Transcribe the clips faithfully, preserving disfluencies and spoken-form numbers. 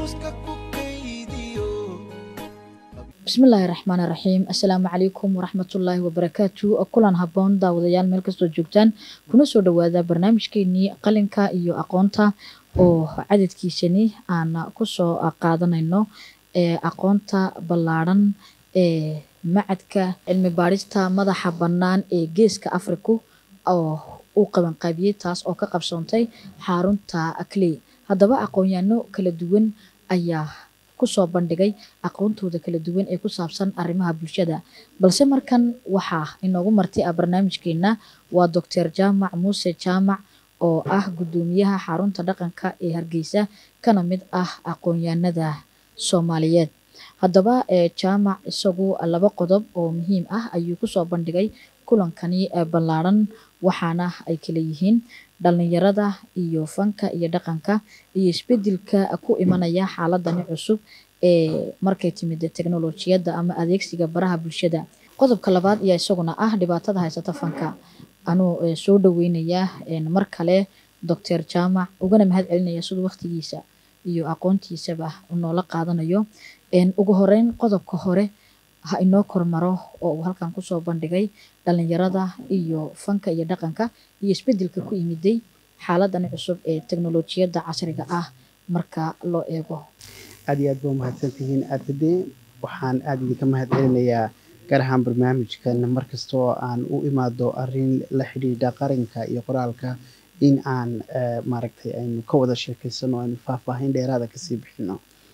بسم الله الرحمن الرحيم السلام عليكم ورحمة الله وبركاته كلان هبون داوديال meel kasto joogtaan kuna soo dhawaada barnaamijkeeni qalinka iyo aqoonta oo cadadkiisani aan ku soo qaadanayno ee aqoonta ballaaran ee macadka cilmi baarista madaxa bannaan ee geeska Afrika oo uu qaban qaabiyay taas oo ka qabsoontay xarunta Akley hadaba aqoonyahano kala duwan ayaa ku soo bandhigay aqoontooda kala duwan ee ku saabsan arrimaha bulshada balse markan waxa inoogu martay barnaamijkeena waa Doctor Jaamac Muuse Jaamac oo ah gudoomiyaha xarunta dhaqanka ee Hargeysa kana mid ah aqoonyahanada Soomaaliyeed hadaba ee Jaamac isagu laba qodob oo muhiim ah ayuu ku soo bandhigay kulankani ballaaran waxaana ay kala yihiin dhalinyarada iyo fanka iyo dhaqanka iyo isbedelka ku imanaya xaaladan cusub ee markay timid teknolojiyada ama adeegsiga baraha bulshada qodobka labaad iyo isaguna ah dhibaatada haysata fanka anoo soo dhaweynaya mar kale Doctor Jaamac ugana mahad celinaya sidoo waqtigiisa iyo aqoontiisaba noola qaadanayo een ugu horeyn qodobka hore ha inoo kormaro oo halkan ku soo bandhigay dhalinyarada iyo fanka iyo dhaqanka iyo isbedelka ku yimiday xaaladan cusub ee teknolojiyada casriga ah marka loo eego aad iyo aad buu mahadsantihiin aadade waxaan aad idinka mahad celinayaa gaar ahaan barnaamijkan markastoo aan u imaado arrin la xiriira qaranka iyo qoraalka in aan maaragtay aynu ka wada sheekaysano aynu faahfaahin dheeraad ah ka sii bixino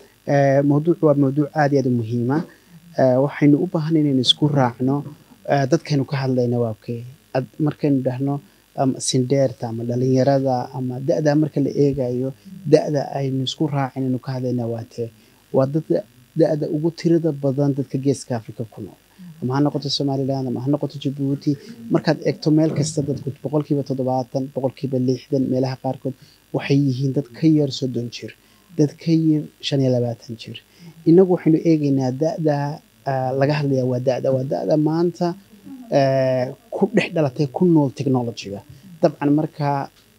ee mowduucu waa mowduuc aad iyo aad muhiim ah waxaynu u baahan inaynu isku raacno dadkaynu ka hadlayna waa kee markaynu dhahno sindeerta ama dhalinyarada ama da'da marka la eegayo da'da aynu isku raacin inaynu ka hadlayna waa tee waa dadka da'da ugu tirada badan dadka geeska Afrika ku nool ama ha noqoto Somaliland ama ha noqoto Djibouti markaad eegto meel kasta dadku boqolkiiba toddobaatan boqolkiiba lixdan meelaha qaarkood waxay yihiin dad ka yar soddon jir dad ka yar shan iyo labaatan jir inagu waxaynu eegaynaa da'da laga hadlayaa waa da'da waa da'da maanta ku dhex dhalatay ku nool technology-ga dabcan marka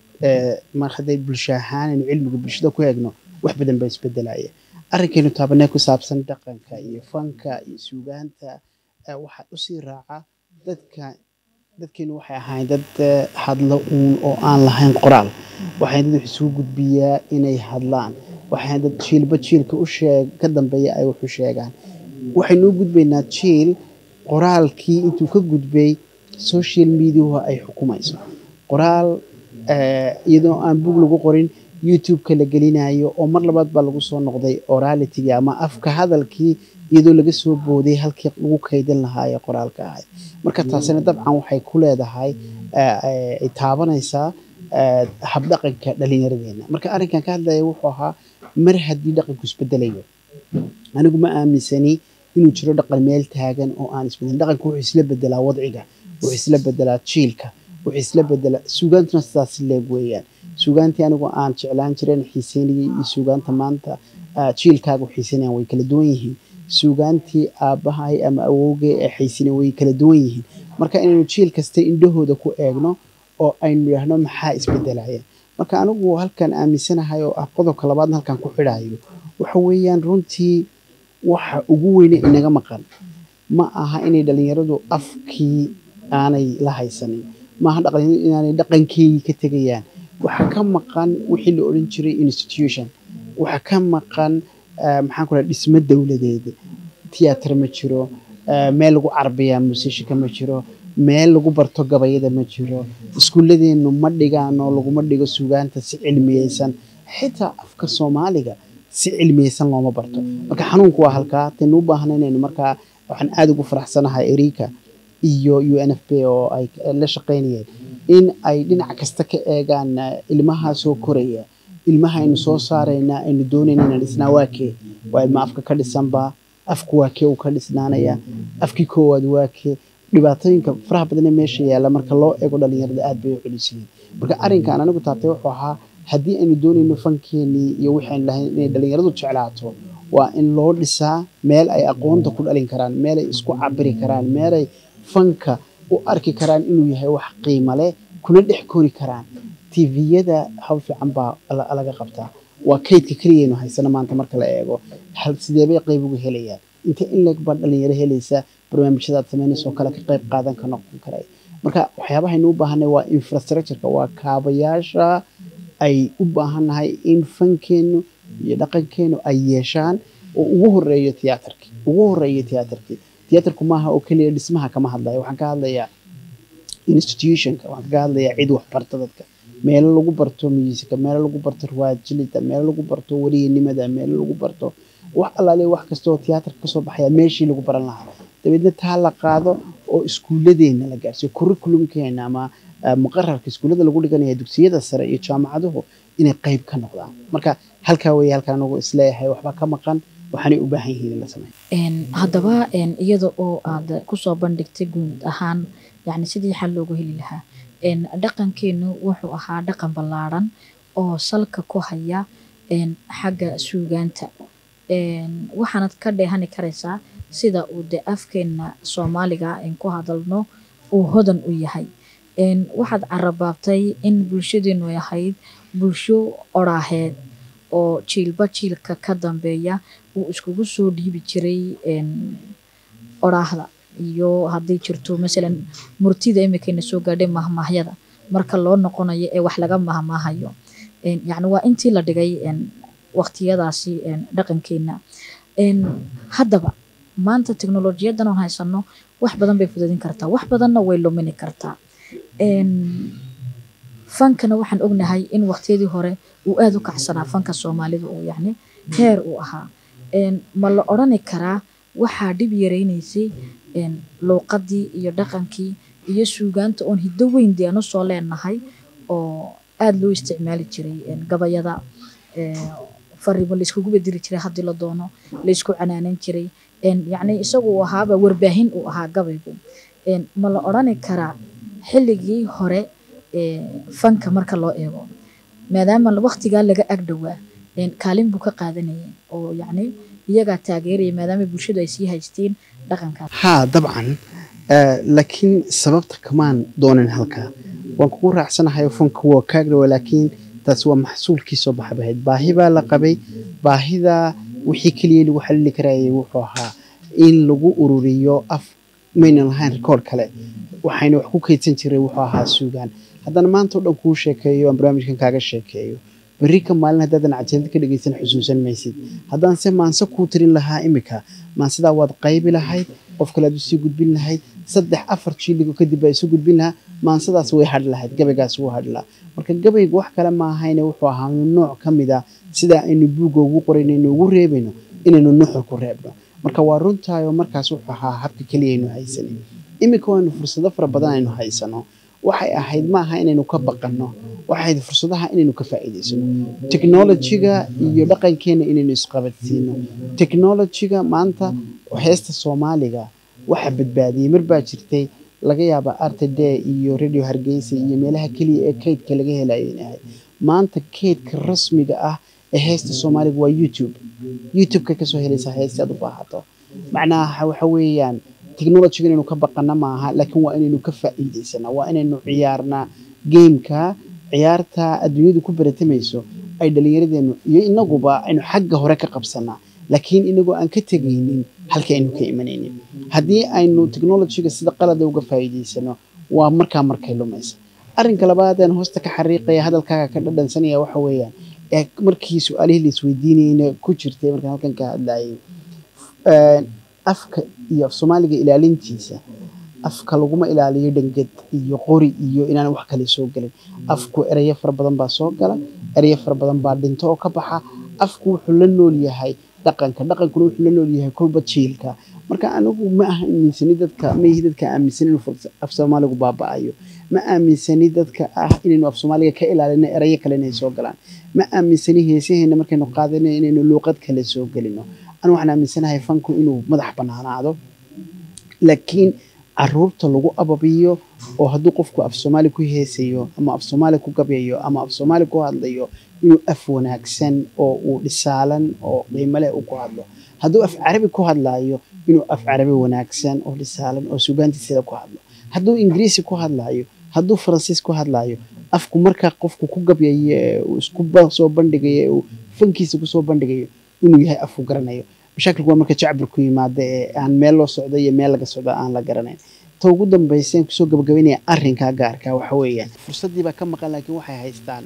marxaday bulsho ahaan in cilmiga bulshada ku eegno wax badan baa isbedelaya arrinkaynu taabanay ku saabsan dhaqanka iyo fanka iyo suugaanta waxa u sii raaca dadka dadkeenu waxay ahayn dad hadlo uun oo aan lahayn qoraal waxay dad isugu gudbiyaa inay hadlaan waxay dad jiilba jiilka u sheeg ka dambeeya ay wax u sheegaan waxaynu u gudbaynaa jiil qoraalkii intuu ka gudbay social media ay xukumayso qoraal iyadoo aan bug lagu qorin YouTube-ka la gelinayo oo mar labaad baa lagu soo noqday orality ama afka hadalkii iyadoo laga soo booday halkii lagu kaydin lahaa ee qoraalka ahay marka taasina dabcan waxay ku leedahay ay taabanaysaa hab dhaqanka dhalinyaradeena marka arrinkan ka hadlaya wuxuu ahaa mar haddii dhaqanku isbedelayo anigu ma aaminsani inuu jiro dhaqan meel taagan oo aan isbedelin dhaqanku wuxuu isla bedelaa wadciga wuxuu isla bedelaa jiilka wuxuu isla bedelaa suugaantuna sidaas leeg weeyaan suugaantii anigu aan jeclaan jireen xiiseynayay iyo suugaanta maanta jiilkaagu xiiseynayaan way kala duwan yihiin suugaantii aabbahay ama awowgay ee xiiseynay way kala duwan yihiin marka inaynu jiil kasta indhahooda ku eegno oo aynu yidhaahno maxaa isbedelaya marka anigu halkan aaminsanahay oo ah qodobka labaadna halkan ku xidhaayo waxa weeyaan runtii waxa ugu weyn inaga maqan ma aha inay dhalinyaradu afkii aanay la haysanin ma aha dhaqanyadu inaanay dhaqankeedii ka tegayaan waxa ka maqan wixii la oran jiray institution waxa ka maqan maxaan ku raadin dhismo dawladeed tiyaatar ma jiro meel lagu carbiyaa muusiga ma jiro meel lagu barto gabayada ma jiro iskuuladeenu ma dhigaano laguma dhigo suugaanta si cilmiyeysan xitaa afka Soomaaliga si cilmiyeysan looma barto marka xanuunku waa halka tan u baahnayeen marka waxaan aad ugu faraxsanahay Erika iyo U N F P oo ay la shaqeynayeen in ay dhinac kasta ka eegaan ilmaha soo koraya ilmaha aynu soo saarayna aynu doonayna inaan isna waakee waa ilma afka ka dhisanba afku waakee uu ka dhisnaanaya afkii koowaad waakee dhibaatooyinka faraha badan ee meesha yaala marka loo eego dhalinyarada aad bay u culisiin marka arrinkan anigu taatay wuxuu ahaa haddii aynu doonayno fankeeni iyo waxaan lahayn in dhalinyaradu jeclaato waa in loo dhisaa meel ay aqoonta ku dhalin karaan meel ay isku cabiri karaan meel ay fanka u arki karaan inuu yahay wax qiimo leh kuna dhex kori karaan T V-yada hawl fiican baa laga qabtaa waa kaydka kaliya inuu haysano maanta marka la eego hal sidee bay qayb uga helayaan inta in leeg baa dhalinyaro helaysa barnaamijyada aad samaynayso kale ka qayb qaadan ka noqon karay marka waxyaabaha aynu u baahanay waa infrastructure-ka waa kaabayaasha ay u baahannahay in fankeenu iyo dhaqankeenu ay yeeshaan oo ugu horeeyo tiyaatarkii ugu horeeyo tiyaatarkii tiyaatarku maaha oo kaliya dhismaha kama hadlayo waxaan ka hadlayaa institutionka waxaan ka hadlayaa cid wax barta dadka meelo lagu barto music meelo lagu barto riwaayad jilida meelo lagu barto wariyanimada meelo lagu barto wax allaale wax kasta oo tiyaatarka ka soo baxaya meeshii lagu baran lahaa dabeedna taa la qaado oo iskuuladeena la gaarsiiyo curriculumkeena ama muqarrarka iskuulada lagu dhiganayo dugsiyada sare iyo jaamacaduhu inay qayb ka noqdaan marka halkaa weeye halkaa anagu isleeyahay waxba ka maqan waxaanay u baahan yihiin in la sameeyo haddaba iyada oo aad kusoo bandhigtay guud ahaan yani sidii xal loogu heli lahaa dhaqankeenu wuxuu ahaa dhaqan ballaaran oo salka ku haya xagga suugaanta waxaanad ka dheehani karaysaa sida uu de afkeena Soomaaliga in ku hadalno uu hodan u yahay waxaad carabaabtay in bulshadeenu ay ahayd bulsho oraaheed oo jiilba jiilka ka dambeeya uu iskugu soo dhiibi jiray oraahda iyo haddii jirto masalan murtida imikayna soo gaadhay mahmaahyada marka loo noqonayo ee wax laga mahmaahayo yacni waa intii la dhigay waqtiyadaasi dhaqankeena haddaba maanta teknolojiyadan aan haysano wax badan bay fududeyn kartaa wax badanna way lumini kartaa fankana waxaan ognahay in waqtiyadii hore uu aad u kacsanaa fanka Soomaalida oo yacni heer uu ahaa ma la orani karaa waxaa dhib yareynaysay luuqadii iyo dhaqankii iyo suugaanta oon hiddo weyn deenu soo leenahay oo aad loo isticmaali jiray gabayada fariimo la iskugu bedeli jiray haddii la doono la isku canaanan jiray yacni isagu uu ahaaba warbaahin uu ahaa gabaygu ma la orani karaa xilligii hore fanka marka loo eego maadaama waqtigaa laga agdhowaa kaalin buu ka qaadanayay oo yacni iyagaa taageeraya maadaama bulshadu ay sii haysteen dhaqankaas haa dabcan laakiin sababta kamaan doonin halkaa waan kugu raacsanahay fanka waa ka agdhowaa laakiin taas waa maxsuulkii soo baxabahayd baahi baa la qabay baahida wixii kaliya lagu xalili karayay wuxuu ahaa in lagu ururiyo af maynan lahayn rikood kale waxayna wax ku kaydsan jiray wuxuu ahaa suugaan haddana maanta oo dhan kuu sheekeeyo aan barnaamijkan kaaga sheekeeyo berri ka maalin haddaadan cajalad ka dhegaysan xusuusan maysid haddaan se maanse kuu tirin lahaa imika maansidaa waad qaybi lahayd qof kale aad usii gudbin lahayd saddex afar jiiligo kadib baa isu gudbin lahaa maansadaas way hadhi lahayd gabaygaas wuu hadhi lahaa marka gabaygu wax kale ma ahayne wuxuu ahaa nooc ka mid ah sidaa aynu buugga ugu qorayno inuu ugu reebayno inaynu nuxur ku reebno marka waa runtaayoo markaas wuxuu ahaa habka keliya aynu haysanin imika waynu fursado fara badan aynu haysano waxay ahayd ma aha inaynu ka baqanno waxay ahayd fursadaha inaynu ka faa'iidaysano technology-ga iyo dhaqankeena inaynu isqabadsiino technology-ga maanta heesta Soomaaliga waxa badbaadiyay mar baa jirtay laga yaaba R T D iyo Radio Hargeysa iyo meelaha kaliya ee kaydka laga helayo inahay maanta kaydka rasmiga ah ee heesta Soomaaliga waa YouTube YouTube-ka ka soo helaysa heesta aad u baahato macnaha waxa weeyaan technology inaynu ka baqana maaha laakiin waa inaynu ka faa'iidaysana waa inaynu ciyaarna gameka ciyaarta adduunyadu ku baratamayso ay dhalinyaradeenu iyo inaguba aynu xagga hore ka qabsanaa laakiin inagu aan ka tagaynin halka aynu ka imanaynin haddii aynu technology-ga sida qalad uga faa'iidaysano waa markaa markay lumaysa arrinka labaad ee hoosta ka xariiqaya hadalkaaga ka dhadhansanaya waxa weeyaan ee markii su'aalihii la isweydiinayna ku jirtay markaan halkan ka hadlayay afka iyo Soomaaliga ilaalintiisa afka laguma ilaaliyo dhangad iyo qori iyo inaan wax kale soo galin afku erayo far badan baa soo gala erayo far badan baa dhinto oo ka baxa afku wuxuu la nool yahay dhaqanka dhaqankuna wuxuu la nool yahay kulba jiilka marka anigu ma aaminsani dadka ma yihi dadka aaminsan inuu af Soomaaligu baaba'ayo ma aaminsani dadka ah inaynu af Soomaaliga ka ilaalino erayo kale inay soo galaan ma aaminsani heesaheena markaynu qaadano inaynu luuqad kale soo galino أنا وحنا من سنة يفنكو إنه مدح بنانا عضو لكن عروبته لجو أبابيو وهدو قفكو أف سومالي كو هيسيو أما أف سومالي كو قبيو أما أف سومالي كو هادليو إنه أف وناكسن أو لسالن أو قيملة أو كو هادلو هدو أف عربي كو هادلايو إنه أف عربي وناكسن أو لسالن أو سوغانتي سيدا كو هادلو هدو إنجليسي كو هادلايو هدو فرنسيس كو هادلايو أفكو مركا قفكو كو قبيو وسكو باسو بندقيو fankiisa kusoo bandhigayo inuu yahay afku garanayo mashaakilku waa marka jacburku yimaada ee aan meel loo socdo iyo meel laga socdo aan la garanayn ta ugu dambayseen kusoo gabagabaynaya arrinkaa gaarka waxa weeyaan fursaddii baa ka maqan laakiin waxay haystaan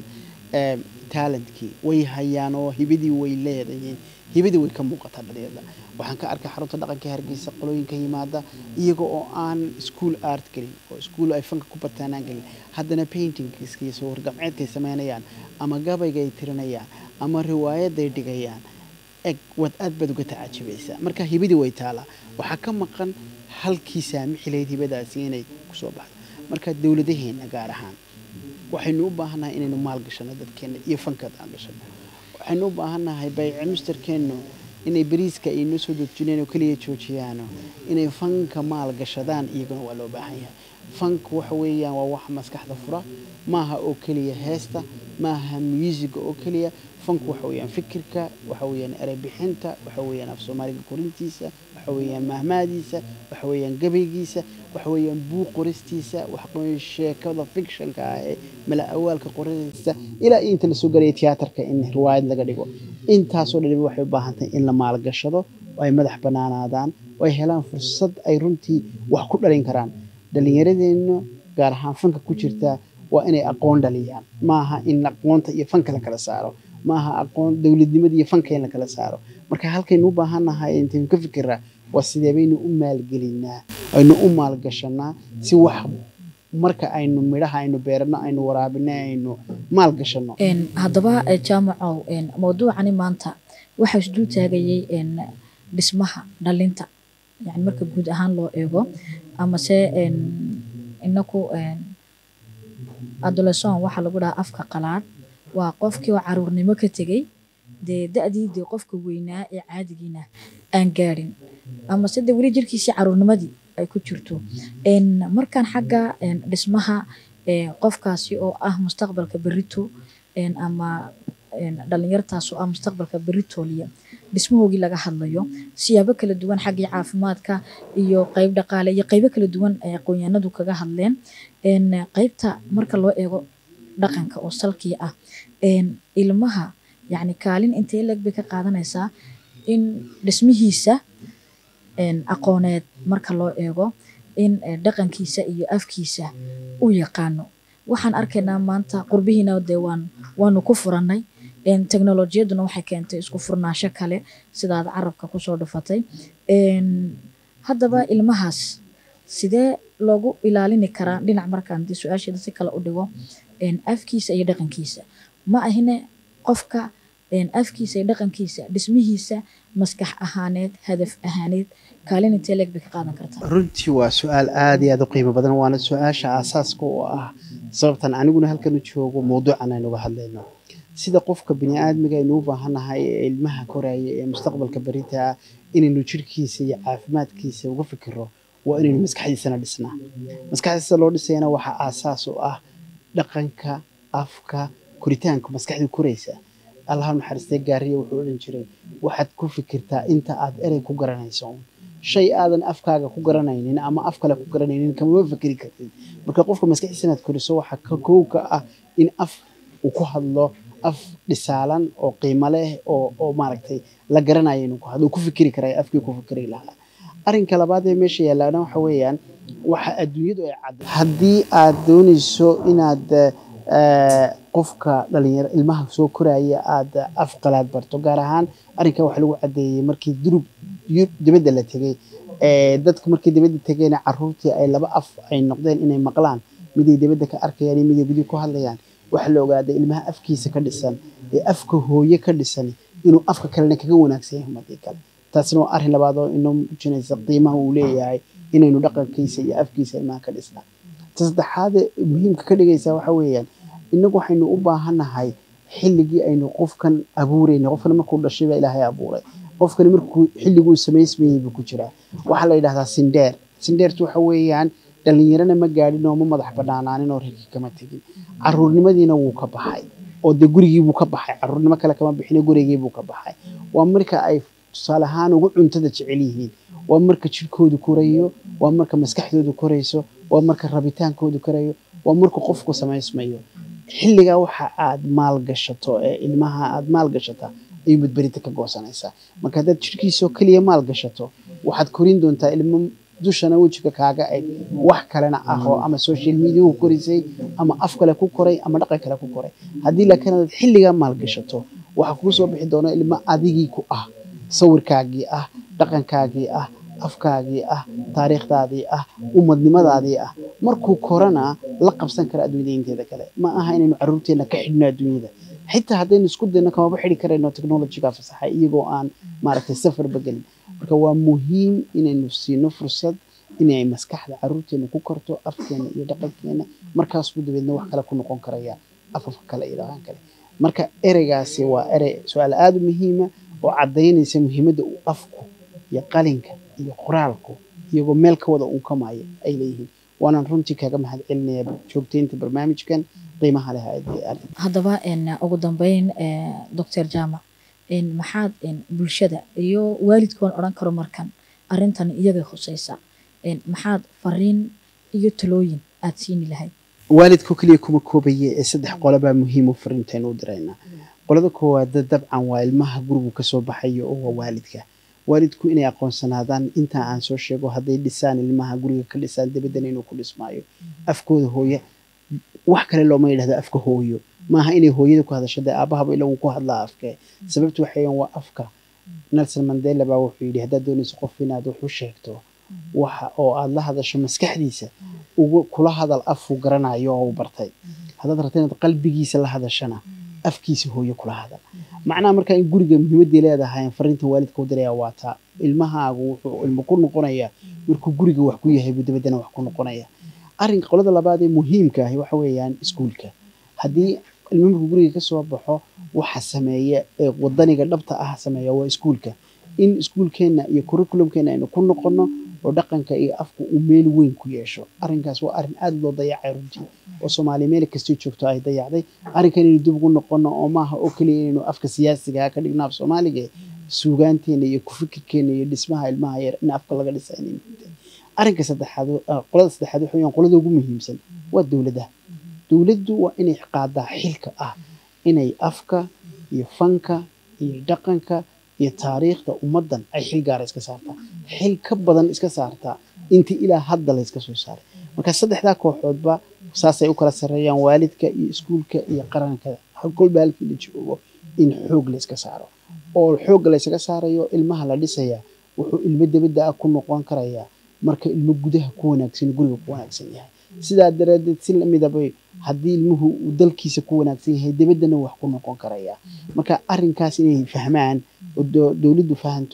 talentkii way hayaan oo hibadii way leedayiin hibadii way ka muuqataa dhalinyarada waxaan ka arkay xarunta dhaqanka Hargeysa qolooyinka yimaada iyaga oo aan school art gelin oo school ay fanka ku bartaanaan gelin haddana painting iyo sawir gacmeedkay sameynayaan ama gabayga ay tirinayaan ama riwaayad ay dhigayaan eg wad aad baad uga tacaajibaysaa marka hibadii way taalaa waxaa ka maqan halkii saamixi lahayd hibadaasi inay kusoo baxdo marka dowladaheena gaar ahaan waxaynu u baahanahay inaynu maal gashano dadkeena iyo fankada aan gashano waxaynu u baahanahay bay'e misterkeenu inay bariiska ay noo soo dejineen oo kaliya joojiyaan inay fanka maal gashadaan iyaguna waa loo baahan yahay fanku waxa weeyaan waa wax maskaxda fura maaha oo kaliya heesta maaha music oo kaliya fanku waxa weeyaan fikirka waxa weeyaan eray bixinta waxa weeyaan af Soomaaliga korintiisa waxa weeyaan mahmaadiisa waxa weeyaan gabaygiisa waxa weeyaan buuq qoristiisa waxa weeyaan sheekada fictionka ah ee mala awaalka qorista ilaa inta la soo galay tiyaatarka in riwaayad laga dhigo intaas oo dhan waxay u baahan tahay in la maal gashado oo ay madax banaanaadaan oo ay helaan fursad ay runtii wax ku dhalin karaan dhalinyaradeenna gaar ahaan fanka ku jirta waa inay aqoon dhaliyaan maaha in aqoonta iyo fanka la kala saaro maaha aqoon dawladnimada iyo fanka in la kala saaro marka halkaynu u baahanahay intaan ka fikiraa waa sidee baynu u maalgelinaa aynu u maalgashanaa si wax marka aynu midhaha aynu beerano aynu waraabino aynu maalgashano een hadaba jaamacow een mawduucani maanta waxa isdul taagayay een dhismaha dhalinta yani marka guud ahaan loo eego ama se een inaku een adolescent waxa lagu dhahaa afka qalaad waa qofkii oo caruurnimo ka tagay dee da'diidii qofka weynaa ee caadigiina aan gaarin ama sida wali jirkiisa caruurnimadii ay ku jirto een markaan xagga een dhismaha ee qofkaasi oo ah mustaqbalka berrito een ama een dhalinyartaas oo ah mustaqbalka berritoliya dhismahoogii laga hadlayo siyaabo kala duwan xagga caafimaadka iyo qayb dhaqaale iyo qaybo kala duwan ay aqoonyahanadu kaga hadleen een qaybta marka loo eego dhaqanka oo salkii ah een ilmaha yani kaalin intee lag bay ka qaadanaysaa in dhismihiisa een aqooneed marka loo eego in dhaqankiisa iyo afkiisa u yaqaano waxaan arkaynaa maanta qurbihiina deewaan waanu ku furanay een teknolojiyaduna waxay keentay isku furnaasho kale sidaad carabka ku soo dhufatay een haddaba ilmahaas sidee loogu ilaalini karaa dhinac markaan dii su'aasheeda si kale u dhigo een afkiisa iyo dhaqankiisa ma ahine qofka een afkiisa iyo dhaqankiisa dhismihiisa maskax ahaaneed hadaf ahaaneed kaalin intee leeg bay ka qaadan kartaa runtii waa su'aal aad iyo aad u qiimo badan waana su'aasha asaaska u ah sababtan aniguna halkan u joogo mawduucan aynu uga hadlayno sida qofka bini'aadmiga aynu u baahanahay ee ilmaha koraya ee mustaqbalka berita inaynu jirkiisa iyo caafimaadkiisa uga fikiro waa inaynu maskaxdiisana dhisnaa maskaxdiisa loo dhisayna waxa asaas u ah dhaqanka afka koritaanka maskaxda koraysa Allah naxariistay gaariyo wuxuu oran jiray waxaad ku fikirtaa inta aad erey ku garanayso shay aadan afkaaga ku garanaynin ama af kale ku garanaynin kama fikiri kartid marka qofka maskaxdiisa koriso waxa ka kooka ah in af uu ku hadlo af dhisaalan oo qiimo leh oo oo maaragtay la garanayo inuu ku hadlo ku fikiri karay afkii ku fikiri lahaa arrinka labaad ee meesha yaalaana waxa weeyaan waxa adduunyadu ay cad haddii aad doonayso inaad qofka dhalinyaro ilmaha soo koraya aad af qalaad barto gaar ahaan arrinka waxa lagu cadeeyay markii durub dibadda la tagay ee dadku markii dibadda tagayna caruurtii ay laba af ay noqdeen inay maqlaan midii dibadda ka arkayaan midii gudi ku hadlayaan waxa la ogaaday ilmaha afkiisa ka dhisan ee afka hooye ka dhisan inuu afka kale kaga wanaagsan yahay madii kale taasina waa arrin labaad oo inuu muujinaysa qiimaha uu leeyahay inaynu dhaqankiisa iyo afkiisa ilmaha ka dhisnaa saddexaad muhiimka ka dhigaysa waxa weeyaan inagu waxaynu u baahanahay xilligii aynu qofkan abuurayno qofkan markuu dhashay baa Ilaahay abuuray qofkan markuu xilliguu sameysmayay buu ku jiraa waxa la yiraahdaa sindeer sindeertu waxa weeyaan dhalinyarana ma gaadhin oo ma madax banaanaanin oo reerkii kama tagin caruurnimadiina wuu ka baxay oo de gurigii buu ka baxay caruurnimo kale kama bixin gurigii buu ka baxay waa marka ay tusaale ahaan ugu cuntada jecel yihiin waa marka jirkoodu korayo waa marka maskaxdoodu korayso waa marka rabitaankoodu korayo waa marka qofku sameysmayo xilliga waxa aad maal gashato ee ilmaha aad maal gashata ay mudbarita ka goosanaysaa marka dad jirkiisa kaliya maal gashato waxaad korin doontaa ilmo dushana wajiga kaaga ay wax kalena aho ama social media ku korisay ama af kale ku koray ama dhaqan kale ku koray hadii la kana xilliga maal gashato waxa ku soo bixi doona ilmo adigii ku ah sawirkaagii ah dhaqankaagii ah afkaagii ah taariikhdaadii ah ummadnimadaadii ah markuu korana la qabsan kara adduunyada inteeda kale ma aha inaynu caruurteena ka xidhno adduunyada xitaa haddaynu isku dayno kama xidhi karayno technology-ga fasaxa iyagoo aan maaragtay safar bagelin marka waa muhiim inaynu siino fursad inay maskaxda caruurteena ku korto afkeena iyo dhaqankeena markaas ku dabeedna wax kale ku noqon karaya afafka kale iyo dhaqan kale marka ereygaasi waa erey su'aal aad u muhiim ah oo cadeynaysa muhiimadda uu afku iyo qalinka iyo qoraalku iyagoo meel ka wada uu kamaayo ay leeyihiin waana runtii kaga mahad celinaya joogteynta barnaamijkan qiimaha leh ee haddaba in ugu dambeyn doctor Jaamac in maxaad in bulshada iyo waalidkoon oran karo markan arintan iyaga khusaysa in maxaad fariin iyo talooyin aad siin lahayd waalidku kaliya kuma koobaye ee saddex qolob baa muhiim u fariinteen u dirayna qolada koowaad dabcan waa ilmaha guriga ka soo baxayo oo waalidka waalidku inay aqoonsanaadaan inta aan soo sheego haday dhisaan ilmaha guriga ka dhisaan dibadana inuu ku dhismaayo afkooda hooyo wax kale loo ma yiraahdo afka hooyo maaha inay hooyada ku hadasho aabaha ila uu ku hadlaa afka sababtu waxay waa afka Nelson Mandela baa wuxuu yiri hadaa doonayso qof inaad wax u sheegto waxa oo aad la hadasho maskaxdiisa ugu kula hadal afu garanayo oo bartay hadaad rabto inaad qalbigiisa la hadashana afkiisa hooyo kula hadal macnaha marka in guriga muhiimadii leedahay fariinta waalidka u diraya waa taa ilmahaagu wuxuu ilmo ku noqonaya markuu guriga wax ku yahay dibadana wax ku noqonaya arrin qolada labaad ee muhiimka ah waxa weeyaan iskuulka hadii ilmuhu guriga ka soo baxo waxa sameeya ee wadaniga dhabta ah sameeya waa iskuulka in iskuulkeena iyo curriculumkeena aynu ku noqono oo dhaqanka iyo afku uu meel weyn ku yeesho arrinkaas waa arrin aad loo dayacay runtii oo Soomaali meel kasta joogto ay dayacday arrinkan inuu dib ugu noqono oo maaha oo kaliya inuu afka siyaasiga ka dhigno af Soomaaliga suugaanteena iyo ku fikirkeena iyo dhismaha ilmaha yar in afka laga dhisaynin arrinka saddexaad qolada saddexaad waxa weeyaan qolada ugu muhiimsan waa dawladda dawladdu waa inay qaadaa xilka ah inay afka iyo fanka iyo dhaqanka iyo taariikhda ummadan ay xil gaar iska saartaa xil ka badan iska saartaa intii ilaa hadda la iska soo saaray marka saddexda kooxoodba saasay u kala sareeyaan waalidka iyo iskuulka iyo qaranka halkol baalkii la joogo in xoog la iska saaro oo xoog la iska saarayo ilmaha la dhisaya wuxuu ilmo dabada ku noqon karaya marka ilmo gudaha ku wanaagsan guriga ku wanaagsan yahay sidaa daradeed si la midabay hadii ilmuhu uu dalkiisa ku wanaagsan yahay dabadana wax ku noqon karaya marka arrinkaas inay fahmaan oo dawladdu fahanto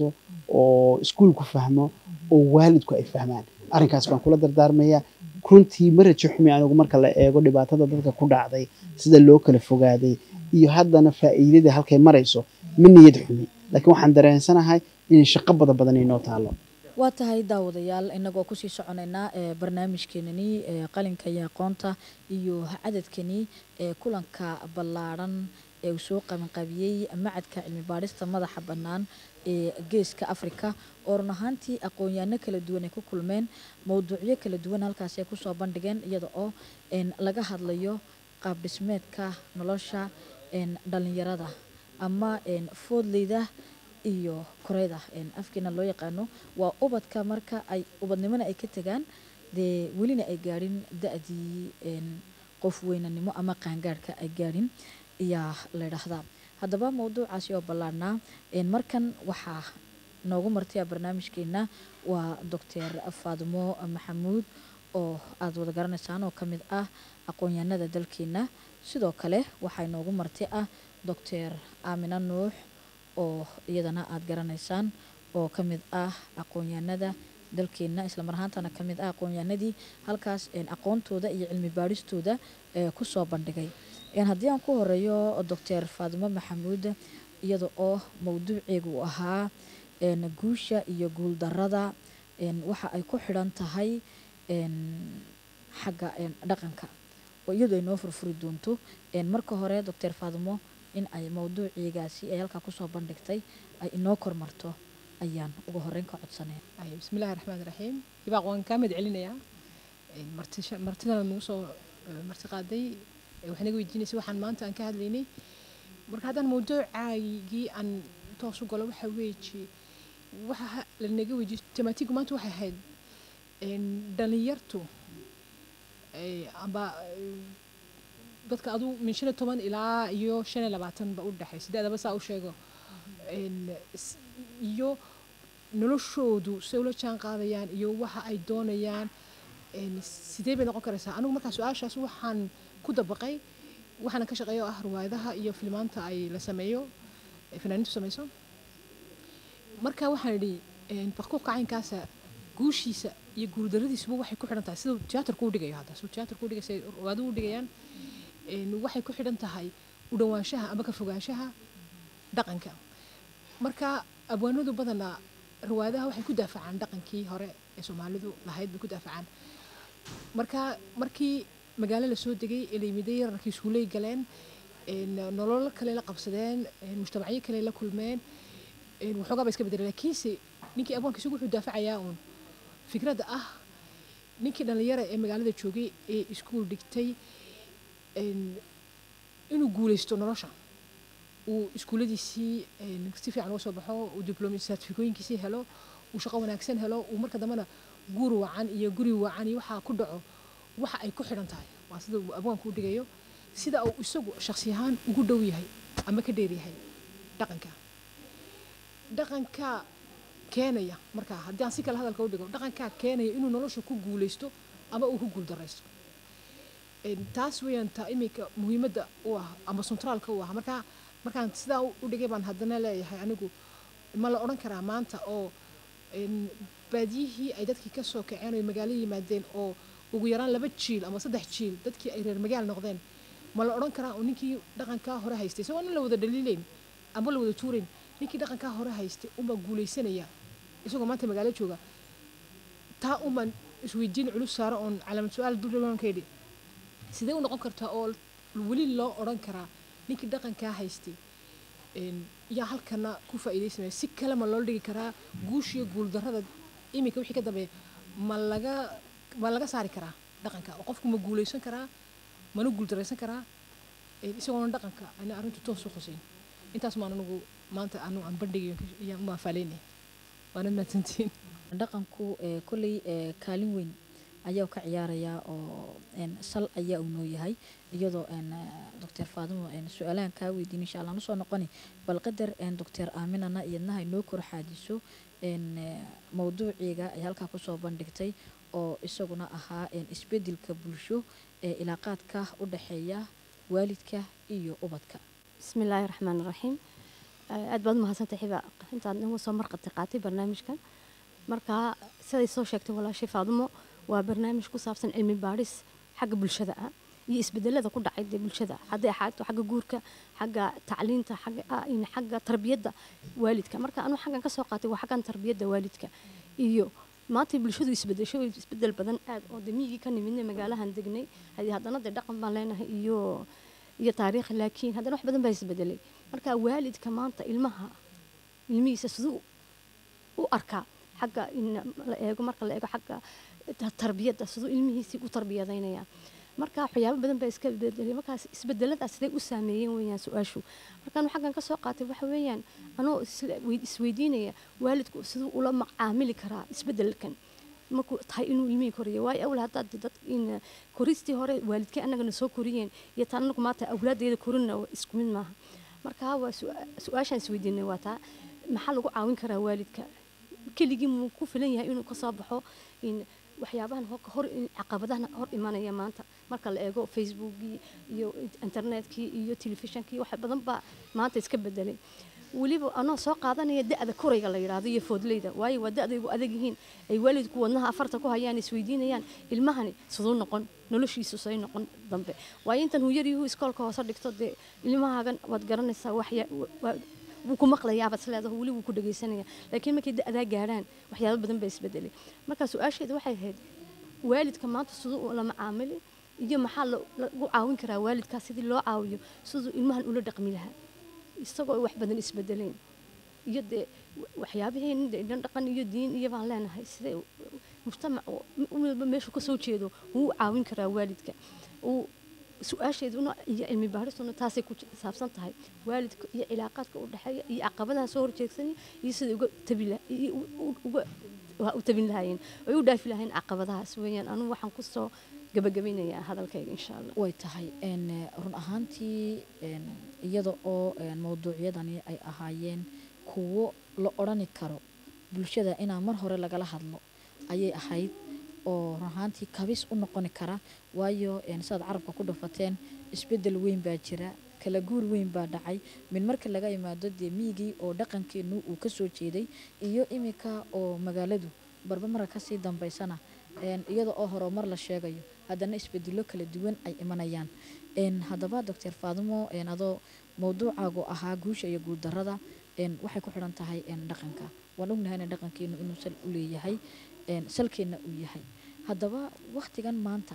oo iskuulku fahmo oo waalidku ay fahmaan arrinkaas baan kula dardaarmaya runtii marajo xumi anigu marka la eego dhibaatada dadka ku dhacday sida loo kala fogaaday iyo haddana faa'iidada halkay marayso ma niyad xumi laakiin waxaan dareensanahay in shaqo badan badan inoo taalo waa tahay daawadayaal inagoo ku sii soconaynaa ee barnaamijkeenani ee qalinka iyo aqoonta iyo cadadkani ee kulanka ballaaran ee uu soo qaban qabiyay macadka cilmi baarista madaxa bannaan ee geeska Afrika oo run ahaantii aqoon-yahano kala duwan ay ku kulmeen mowduucyo kala duwan halkaas ay ku soo bandhigeen iyada oo in laga hadlayo qaab dhismeedka nolosha in dhalinyarada ama in foodleyda iyo koreyda in afkina loo yaqaano waa ubadka marka ay ubadnimada ay ka tagaan de welina ay gaarin da'dii in qof weynanimo ama qaangaarka ay gaarin iya la yiraahdaa haddaba mowduucaasi oo ballaarnaa in markan waxa noogu martay barnaamijkeena waa doctor Faadimo Maxamuud oo aad wada garanaysaan oo kamid ah aqoon-yahanada dalkeena sidoo kale waxay noogu martay ah doctor Aamina Nuux oo iyadana aad garanaysaan oo kamid ah aqoon-yahanada dalkeena isla mar ahaantana kamid ah aqoon-yahanadii halkaas in aqoontooda iyo cilmi baaristooda ee ku soo bandhigay in haddii aan ku horeeyo doctor Faadimo Maxamuud iyada oo mowduuceegu ahaa in guusha iyo guul darrada in waxa ay ku xiran tahay in xagga in dhaqanka oo iyadoo inoo furfuri doonto in marka hore doctor Faadimo in ay mowduucigaasi ay halka ku soo bandhigtay ay inoo kormarto ayaan ugu horeyn ka codsanay ay bismillaahir rahmaanir rahiim ibaa qoon ka mid celinaya marti martida nagu soo marti qaaday waxaan naga weydiinaysa waxaan maanta aan ka hadlaynay marka haddaan mawduucaagii aan toos u galo waxa weeji waxa la naga weydiiyo temaatigu maanta waxay ahayd dhalinyartu amba dadka aduu min shan iyo toban ilaa iyo shan iyo labaatan ba u dhaxay sideedaba saa u sheego iyo noloshoodu say ula jaan qaadayaan iyo waxa ay doonayaan sidee bay noqon karaysaa anigu markaa su-aashaas waxaan ku dabaqay waxaana ka shaqeeya oo ah riwaayadaha iyo filmaanta ay la sameeyo fanaaniintu samayso marka waxaan idhi barkuuqa caynkaasa guushiisa iyo guuldaradiisuba waxay ku xidhan tahay siduu tiyaatarku u dhigayo hadda siduu tiyaatarku u dhigaysa riwaaduhu u dhigayaan waxay ku xidhan tahay u dhawaanshaha ama ka fogaanshaha dhaqanka marka abwaanadu badanaa riwaayadaha waxay ku daafacaan dhaqankii hore ee soomaalidu lahayd bay ku daafacaan marka markii magaalo la soo degay ee la yimiday yararkii iskuuley galeen nolol kale la qabsadeen mujtamacyo kale la kulmeen waxoogaa ba iska bedelay laakiinse ninkii abwaanka isagu wuxuu daafacayaa uun fikradda ah ninkii dhalinyara ee magaalada joogay ee iskuul dhigtay inuu guulaysto nolosha uu iskuuladiisii si fiican uga soo baxo uu diblomi certificooyinkiisii helo uu shaqo wanaagsan helo uu marka dambena guur wacan iyo guri wacan iyo waxaa ku dhaco waxa ay ku xidhan tahay waa sida uu abwaanku u dhigayo sida uu isagu shakhsi ahaan ugu dhow yahay ama ka dheer yahay dhaqanka dhaqanka keenaya marka haddii aan si kale hadalka u dhigo dhaqanka keenaya inuu nolosha ku guulaysto ama uu ku guuldaraysto taas weeyaan taa iminka muhiimadda u ah ama centraalka u ah marka markaan sidaa u dhigay baan haddana leeyahay anigu ma la odhan karaa maanta oo baadiyihii ay dadkii ka soo kaceen oo magaalo yimaadeen oo ugu yaraan laba jiil ama saddex jiil dadkii ay reer magaal noqdeen ma la odhan karaa oo ninkii dhaqankaa hore haystay isagoo nin la wada dhaliileyn ama la wada tuurayn ninkii dhaqankaa hore haystay unbaa guulaysanaya isagoo maanta magaalo jooga taa unbaan isweydiin culus saaro oon calaamad su-aal duloon ka yidhi sidee u noqon kartaa oo weli loo odhan karaa ninkii dhaqankaa haystay yaa halkana ku faa'iidaysanaya si kale ma loo dhigi karaa guushiyo guuldarrada iminka wixii ka dambeeya ma laga ma laga saari karaa dhaqanka oo qofku ma guulaysan karaa mana guuldaraysan karaa isagoona dhaqanka ana arrintu toos u khuseyn intaas maan anigu maanta anu aan bandhigayo iyaan uma faaleynay waana mahadsantiin dhaqanku kolley kaalin weyn ayaa ka ciyaarayaa oo sal ayaa uu noo yahay iyadoo doctor Faadimo su'aalaan ka weydiin insha Allah soo noqoni bal qadar doctor Aaminana iyadna inoo kor xaadiso mawduuciga ay halka ku soo bandhigtay oo isaguna ahaa isbedelka bulsho ee ilaaqaadka u dhaxeeya waalidka iyo ubadka bismillaahir rahmaanir rahiim aad baad mahadsantahay xiba intaad nagu soo marqatay qaatay barnaamijkan marka siday soo sheegtay walaashay Faadimo waa barnaamij ku saabsan cilmi baaris xagga bulshada ah iyo isbedelada ku dhacay bulshada haddii ahaato xagga guurka xagga tacliinta xagga in xagga tarbiyadda waalidka marka anu xaggan ka soo qaatay waa xaggan tarbiyadda waalidka iyo maanta bulshadu isbedesho isbedel badan aad oo damiyigi ka nimidnay magaalahan degnay hadii haddana dhaqan baan leenahay iyo iyo taariikh laakiin haddana wax badan baa isbedelay marka waalidka maanta ilmaha ilmihiisa sidoo u arka xagga in la eego marka la eego xagga tarbiyadda sidoo ilmihiisa u tarbiyadaynaya marka waxyaabo badan baa iska bedelay markaas isbedeladaas siday u saameeyeen weeyaan su'aashu markaan xaggan ka soo qaatay waxa weeyaan anoo isweydiinaya waalidku sidoo ula macaamili karaa isbedelkan markuu tahay inuu ilmihi koriyo waayo awal hadda dad in koristii hore waalidkii annagana soo koriyeen iyo tan anagu maanta awlaadeeda korina isku mid maaha marka waa su'aashan isweydiinay waa taa maxaa lagu caawin karaa waalidka keligii muu ku filan yahay inuu ka soo baxo in waxyaabahan hor caqabadaha hor imanaya maanta marka la eego facebookii iyo internetkii iyo telefishinkii wax badan baa maanta iska bedelay waliba anoo soo qaadanaya da'da korayga la yiraahdo iyo foodleyda waayo waa da'da ugu adag yihiin ay waalidku wadnaha afarta ku hayaan isweydiinayaan ilmahani sidoo noqon noloshiisu say noqon dambe waayo intan uu yar yahay iskoolka hoose dhigto de ilmahaagan wad garanaysaa wax wuu ku maqlayaa bas leedahay wali wuu ku dhageysanaya laakiin markay da'da gaaraan waxyaabo badan baa isbedelay marka su'aasheedu waxay ahayd waalidka maanta sidoo la macaamilay iyo maxaa lagu caawin karaa waalidka sidii loo caawiyo sidoo ilmahan ula dhaqmi lahaa isagoo wax badan isbedeleen iyo de waxyaabaheen dhan dhaqan iyo diin iyo baan leenahay sidee mujtamac walba meesha ka soo jeedo uu caawin karaa waalidka uu su-aasheeduna iyo cilmi baarisuna taasay ku saabsan tahay waalidka iyo cilaaqaadka u dhexeeya iyo caqabadaha soo horjeegsanaya iyo sida uga tabi uga u tabin lahaayeen ay u dhaafi lahayn caqabadahaas weeyaan anigu waxaan ku soo gabagabeynayaa hadalkayga insha allah way tahay run ahaantii iyada oo mawduucyadani ay ahaayeen kuwo la odhani karo bulshada inaa mar hore lagala hadlo ayay ahayd oo run ahaantii kabis u noqoni kara waayo sidaad carabka ku dhafateen isbedel weyn baa jira kala guur weyn baa dhacay min marka laga yimaado dee miigii oo dhaqankeenu uu ka soo jeeday iyo imika oo magaaladu barba mara kasii dambaysana iyada oo horumar la sheegayo haddana isbedelo kala duwan ay imanayaan haddaba doctor Faadumo adoo mawduucaagu ahaa guusha iyo guuldarrada waxay ku xidhan tahay dhaqanka waan ognahay in dhaqankeenu inuu sal u leeyahay salkeena uu yahay haddaba waqtigan maanta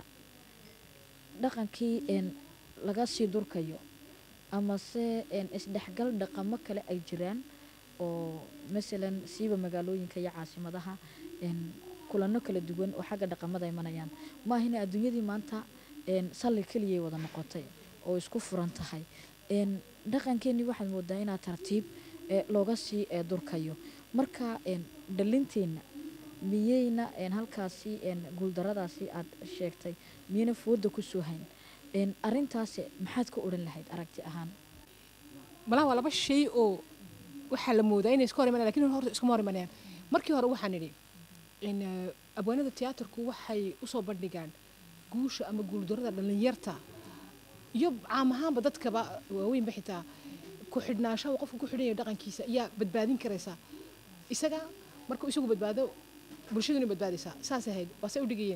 dhaqankii laga sii durkayo ama se isdhexgal dhaqamo kale ay jiraan oo masalan siiba magaalooyinka iyo caasimadaha kulano kala duwan oo xagga dhaqamada imanayaan maahina adduunyadii maanta salli kaliya wada noqotay oo isku furan tahay dhaqankeennii waxaad moodaa inaa tartiib looga sii durkayo marka dhalinteena miyayna halkaasi guuldaradaasi aad sheegtay miyayna fooda ku soo hayn arrintaasi maxaad ka odhan lahayd aragti ahaan malaha waa laba shay oo waxaa la moodaa inay iska hor imanayaan laakiin horta iskuma hor imanayaan markii hore waxaan idhi abwaanada tiyaatarku waxay usoo bandhigaan guusha ama guuldarrada dhalinyarta iyo caam ahaanba dadkaba waaweynba xitaa ku xidhnaanshaha qofka ku xidhan yahay dhaqankiisa ayaa badbaadin karaysaa isaga markuu isagu badbaado bulshaduna badbaadaysaa saas ahayd waasay u dhigayeen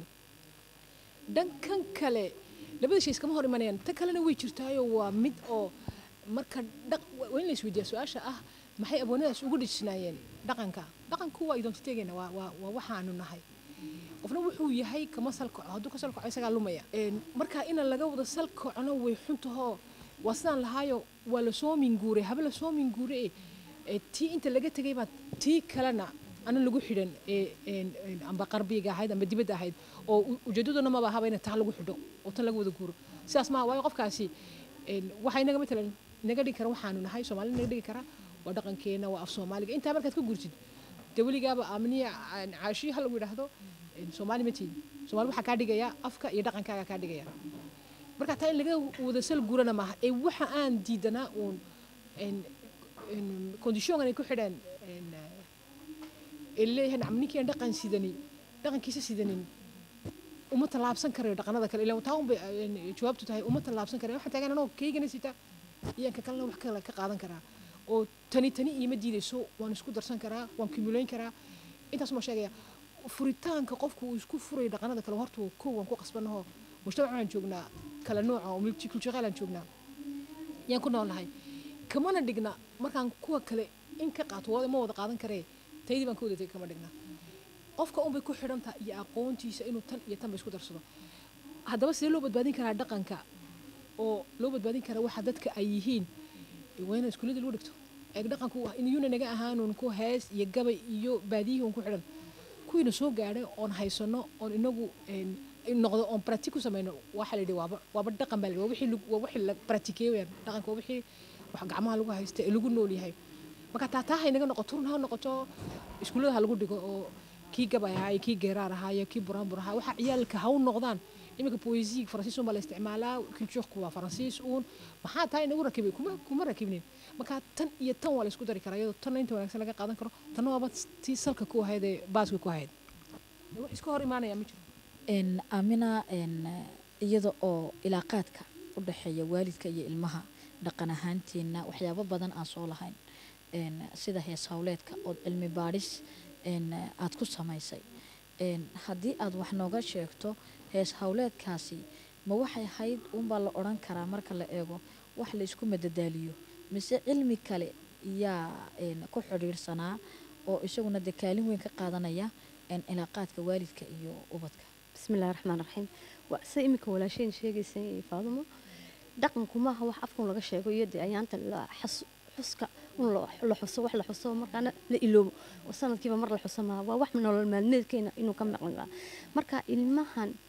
dhankan kale labada shay iskama hor imanayaan ta kalena way jirtaayo waa mid oo marka waa in la isweydiiyaa su-aasha ah maxay abwaanadaas ugu dhijisnaayeen dhaqanka dhaqanku waa identitegeena waa waa waa waxaanu nahay qofna wuxuu yahay kama salkaco hadduu ka salkaco isagaa lumaya marka in laga wada salkacona way xuntahoo waa sidaan lahaayo waa la soo minguuray haba la soo minguuray tii inta laga tegay baa tii kalena ana lagu xidhan amba qarbiga ahayd amba dibadda ahayd oo ujeedaduna maba haba in taa lagu xidho oo tan lagu wada guuro sidaas maaha waayo qofkaasi waxay naga matalan naga dhigi kara waxaanu nahay Soomaali naga dhigi kara waa dhaqankeena waa af Soomaaliga inta markaad ka guursid dawligaaba amniya caashi hal lagu yiraahdo Soomaali ma tiin Soomaali waxa ka dhigaya afka iyo dhaqankaaga ka dhigaya marka taa in laga wada sal guurana maaha ee waxa aan diidana uun in condition ay ku xidhan إليه نعم نيكي دقن سيدني دقن كيس سيدني وما تلابسن كره دقنada kale ilaa taawun bay jawaabtu tahay uma talaabsan kare waxa taagan anoo keegana sita iyo ka kalena wax kale ka qaadan karaa oo tani tani iyo ma diidayso waan isku darsan karaa waan kumuleyn karaa intaas ma sheegaya furitaanka qofku uu isku furay dhaqanada kale horta ko waan ku qasbanaho mujtamacaan joognaa kala nooc oo multicultural aan joognaa yaan ku noolahay kamana dhigna markaan kuwa kale in ka qaato wada ma wada qaadan karee taydi baan ku wadatay kama dhigna qofka un bay ku xidhantaa iyo aqoontiisa inuu tan iyo tan ba isku darsado haddaba sidee loo badbaadin karaa dhaqanka oo loo badbaadin karaa waxa dadka ay yihiin wayna iskuulada lagu dhigto ee dhaqanku inayuna naga ahaanuun ku hees iyo gabay iyo baadiyihii un ku xidhan kuwiina soo gaadhay oon haysano oon inagu noqdo oon practice ku samayno waxa la yidhi waaba waaba dhaqan baa la waa wixii waa wixii la practice weeyaan dhaqanka waa wixii wax gacmaha lagu haysto ee lagu nool yahay marka taa taa inaga noqoto run ha noqoto iskuulada ha lagu dhigo oo kii gabay ahaa kii geeraar ahaa kii buraanbur ahaa waxa ciyaalka ha u noqdaan imika poesie faransiis uma la isticmaalaa culture ku waa faransiis uun maxaa taa inagu rakibay kuma kuma rakibnin marka tan iyo tan waa la isku dari karaa iyadoo tan inta wanaagsan laga qaadan karo tan waaba tii salka ku ahayd ee baaska ku ahayd wax isku hor imaanaya ma jiro in amina in iyada oo ilaaqaadka u dhaxeeya waalidka iyo ilmaha dhaqan ahaanteena waxyaabo badan aan soo lahayn in sida hees hawleedka oo cilmi baaris in aad ku samaysay in haddii aad wax nooga sheegto hees hawleedkaasi ma waxay ahayd unbaa la odhan karaa marka la eego wax la isku madadaaliyo mise cilmi kale yaa ku xidhiirsanaa oo isaguna dee kaalin weyn ka qaadanaya in ilaaqaadka waalidka iyo ubadka bismillahi raxmaani raxiim waa sida imika walaasheen sheegaysay Faadumo dhaqanku maaha wax afkan laga sheego iyo dee ayaanta la xuska un la xuso wax la xuso markaana la iloobo oo sanadkiiba mar la xuso ma waa wax nolol maalmeedkeena inuu ka maqnaa marka ilmahan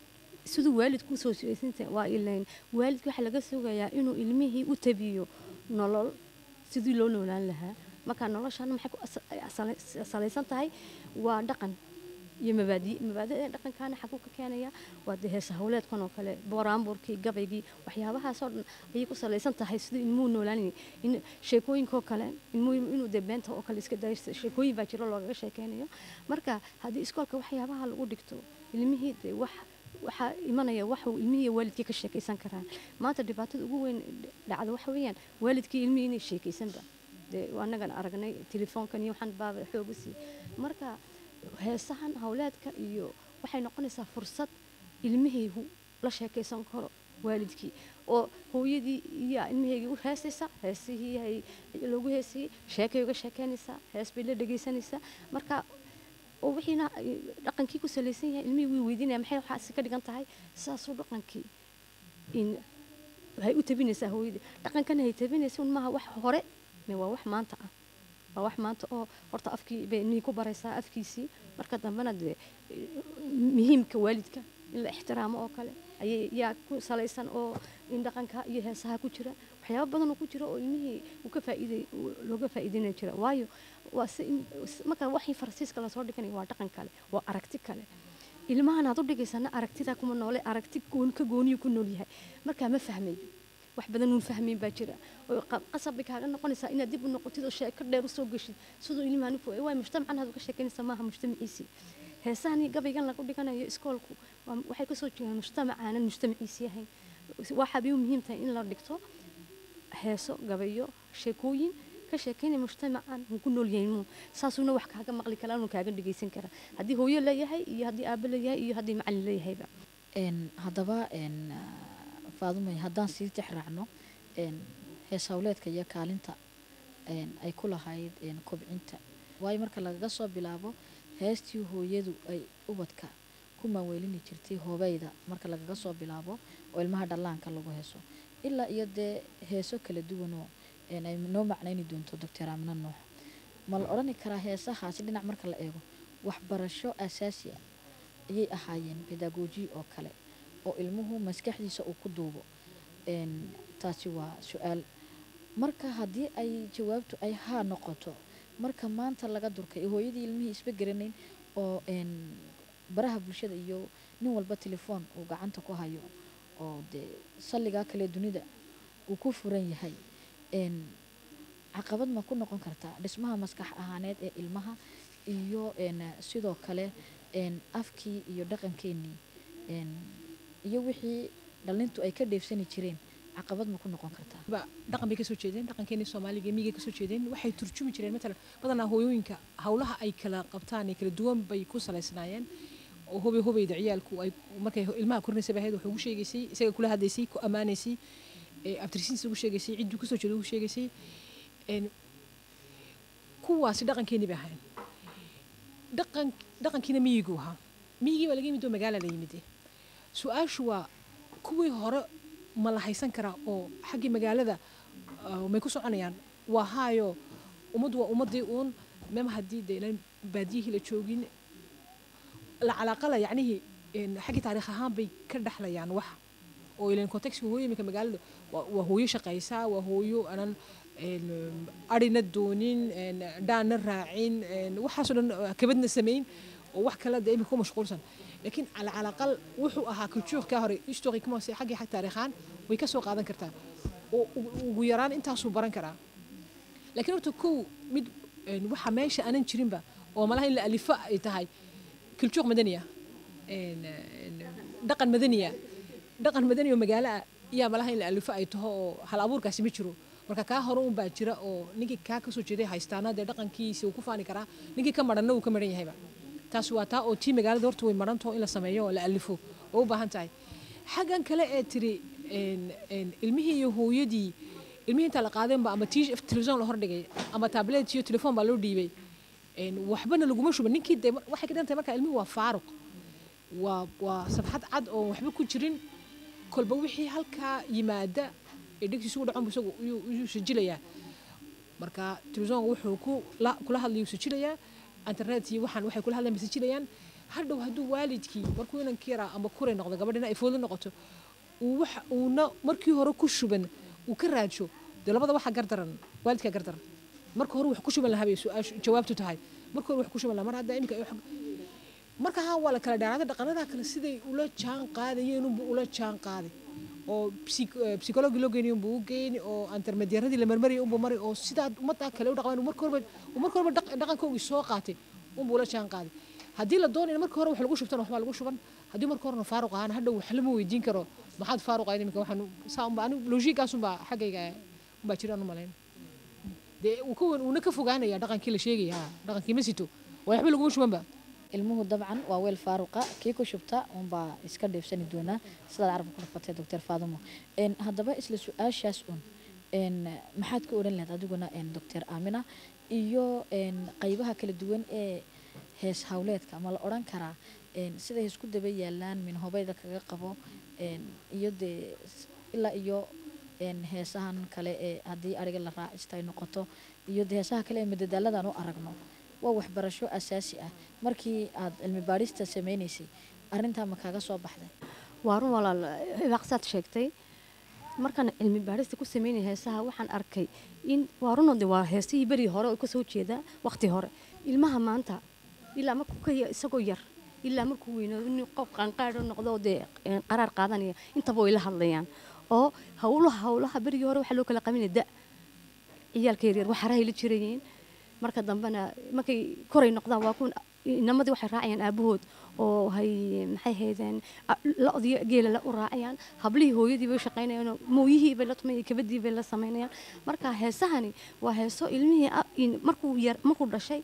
siduu waalidku soo sheeysanta waa ilayn waalidku waxa laga sugayaa inuu ilmihii u tabiyo nolol sidii loo noolaan lahaa marka noloshan maxay ku salaysan tahay waa dhaqan iyo mabaadi mabaadida dhaqankaana xaqu ka keenaya waa heesa hawleedkan oo kale boraamburkii gabaygii waxyaabahaas oo dhan ayay ku salaysan tahay sidii ilmuhu noolaan in sheekooyinkoo kale ilmuhu inuu debeenta oo kale iska daaysto sheekooyin baa jiro looga sheekeynayo marka haddii iskoolka waxyaabaha lagu dhigto ilmihii de wax waxaa imanaya waxuu ilmihii waalidkii ka sheekaysan karaan maanta dhibaatada ugu weyn dhacda waxa weeyaan waalidkii ilmihii inay sheekaysanba dee annagan aragnay telefoonkan iyo waxaan baaba xooga sii marka heesahan hawleedka iyo waxay noqonaysaa fursad ilmihii la sheekaysan karo waalidkii oo hooyadii iyo ilmihii u heesaysa heesihii ay loogu heesayay sheekay uga sheekeynaysaa hees bay la dhagaysanaysaa marka oo wixiina dhaqankii ku salaysan yahay ilmihii way weydiinaya maxay waxaasi ka dhigan tahay saasuu dhaqankii in waxay u tabinaysaa hooyadii dhaqankana hay tabinaysa un maaha wax hore waa wax maanta ah waa wax maanta oo horta afkii bay ilmihii ku baraysaa afkiisii marka dambena dee muhiimka waalidka in la ixtiraamo oo kale ayay yaa ku salaysan oo in dhaqanka iyo heesaha ku jira waxyaabo badan oo ku jira oo ilmihii uu ka faa'iiday looga faa'iideynay jira waayo waa si marka waxii farsiiska la soo dhiganayo waa dhaqan kale waa aragti kale ilmahan aad u dhigaysana aragtida kuma noole aragti goon ka gooniyo ku nool yahay marka ma fahmay wax badan uu fahmin baa jira oo qasab kaaga noqonaysa inaad dib u noqotid oo sheeko dheer u soo gashid sidoo ilmahan ku way mujtamacan hadu ka sheekanaysa maaha mujtamaciisi heesahani gabaygan lagu dhiganayo iskoolku waxay ka soo jeedaan mujtamacaanan mujtamaciisi yahay waxa bii muhiim tahay in la dhigto heeso gabayo sheekooyin ka sheekeynay mujtamacan uu ku nool yahay saasuna wax kaaga maqli kala inuu kaaga dhigeysan kara hadii hooyo leeyahay iyo hadii aabbe leeyahay iyo hadii macallin leeyahayba een hadaba een faadumay haddaan sii tixraacno een heesawleedka iyo kaalinta een ay ku lahayd een kobcinta waayo marka laga soo bilaabo heestii hooyadu ay ubadka ku maaweelini jirtay hoobayda marka laga soo bilaabo oo ilmaha dhalaanka lagu heeso ilaa iyo dee heeso kala duwan oo een ay noo macnayni doonto doctor Amina Nuux ma la oran karaa heesahaasi dhinac marka la eego waxbarasho asaasi ah ayay ahaayeen pedagogy oo kale oo ilmuhu maskaxdiisa uu ku duubo een taasi waa su'aal marka hadii ay jawaabtu ay haa noqoto marka maanta laga durkay hooyadii ilmihii isba garanayn oo een baraha bulshada iyo nin walba telefoon uu gacanta ku hayo oo de saliga kale dunida uu ku furan yahay een caqabad ma ku noqon kartaa dhismaha maskax ahaaneed ee ilmaha iyo een sidoo kale een afkii iyo dhaqankeennii een iyo wixii dhalintu ay ka dheefsani jireen caqabad ma ku noqon kartaa ba dhaqan bay ka soo jeedeen dhaqankeena Soomaaliga miyiga ka soo jeedeen waxay turjumi jireen mesela badanaa hooyooyinka hawlaha ay kala qabtaan kala duwan bay ku salaysnaayeen oo hubay hubayda ciyaalku ay markay ilmaha kornaysa bahayd wuxuu ugu sheegaysay isaga kula hadlaysay ku amaanaysay ee abtirsiinsa ugu sheegaysay cid uu ka soo jeedo ugu sheegaysay een kuwaasi dhaqankeeni bay ahayn dhaqan dhaqankiina miyigu ahaa miyigii baa laga yimid oo magaala la yimid su'aashu waa kuwii hore ma la haysan karaa oo xaggii magaalada may ku soconayaan waa haayo ummadu waa ummadii uun mema haddii dee baadiyihii la joogin la calaaqala yacnihii xaggii taariikh ahaan bay ka dhexlayaan wax oo ilan contextka hooyo iminka magaalada waa hooyo shaqaysaa waa hooyo aanan arina doonin dhaana raacin waxaasoo dhan kabadna samayn oo wax kale dee iminka ku mashquulsan لكن على على الأقل وحو أها كلتشور كهري يشتغل كمان سي حاجة حتى تاريخان ويكسو قادن كرتا ويران أنت هسو بران كرا لكن أنتو كو مد وحا ماشي أنا نشرين با ومالها إلا ألفاء يتهاي كلتشور مدنية دقن مدنية دقن مدنية ومقالة يا مالها إلا ألفاء يتهو هالأبور كاسي بيشرو marka ka horuun baa jira oo ninkii ka ka soo jeeday haystaana de dhaqankiisa uu ku faani karaa ninkii ka maranna uu ka maran yahayba taas waa taa oo tii magaalada horta way maranto in la sameeyo oo la alifo oo u baahan tahay xagan kale ee tiri in in ilmihii iyo hooyadii ilmihii inta la qaadeen ba ama tii television la hordhigay ama tablet iyo telefoon baa loo dhiibay in waxbana laguma shuban ninkii de waxay ka dhantay marka ilmihii waa faaruq waa waa safxad cad oo waxba ku jirin kolba wixii halka yimaada edegsiisu dhacon isagu uu sijilaya marka television wuxuu ku la kula hadlayo sijilaya internet iyo waxaan waxay kula hadlayaan sijiliyaan hadhow hadduu waalidkii markuu inankii yaraa amba kuray noqdo gabadhina ay fooli noqoto uu wax uuna markii hore ku shuban uu ka raadsho dee labada waxa gardaran waalidkaa gardaran marka hore wax ku shuban lahaa bay su-aashu jawaabtu tahay marka hore wax ku shuban lahaa mar hadda imika marka haa waa la kala dheeraaday dhaqanada kale siday ula jaan qaadayeen unbuu ula jaan qaaday oo psychologi loo geynay unbuu u geyni oo intermediaradii la marmariyay unbuu mari oo sidaa ummaddaa kale u dhaqmaan marka horeba marka horeba dhaqankoogii soo qaatay unbuu ula jaan qaaday haddii la doonayna marka hore wax lagu shubtana waxbaa lagu shuban haddii marka horena faaruq ahaan hadhow wax lama weydiin karo maxaad faaruq ahayd iminka waxaan saa unba anigu logiikaas unbaa xaggayga unbaa jiraan u malayn dee uu ka weyn uuna ka fogaanaya dhaqankii la sheegaya haa dhaqankii ma sito waa waxba laguma shubanba ilmuhu dabcan waa weel faaruqa kii ku shubta unbaa iska dheefsani doonaa sidaad carabka ku dhafatay doctor Faadumo haddaba isla su-aashaas un maxaad ka odhan lahayd adiguna doctor Aamina iyo qaybaha kala duwan ee hees hawleedka ama la odhan karaa siday isku daba yaalaan min hobayda kaga qabo iyo dee ilaa iyo heesahan kale ee haddii ariga la raacistay noqoto iyo dee heesaha kale ee madadaaladan u aragno waa waxbarasho asaasi ah markii aad cilmi baarista sameynaysay arrintaa ma kaaga soo baxday waa run walaal waqtiaad sheegtay markaan cilmi baarista ku sameynay heesaha waxaan arkay in waa runode waa heesihii beri hore oo kasoo jeeda waqti hore ilmaha maanta ilaa markuu ka isagoo yar ilaa markuu weynaado inuu qof qaanqaadho noqdo dee qaraar qaadanaya intaba way la hadlayaan oo hawlaha hawlaha berigii hore waxaa loo kala qabanaya da ciyaalka yaryar waxarahay la jirayeen marka dambena markay koray noqdaan waa kun inamadii waxay raacayaan aabahood oo hay maxay haydeen la-dii geela la u raacayaan hablihii hooyadii bay shaqaynayaan mooyihii bay la tumayaan kabadii bay la samaynayaan marka heesahani waa heeso ilmihii markuu yar markuu dhashay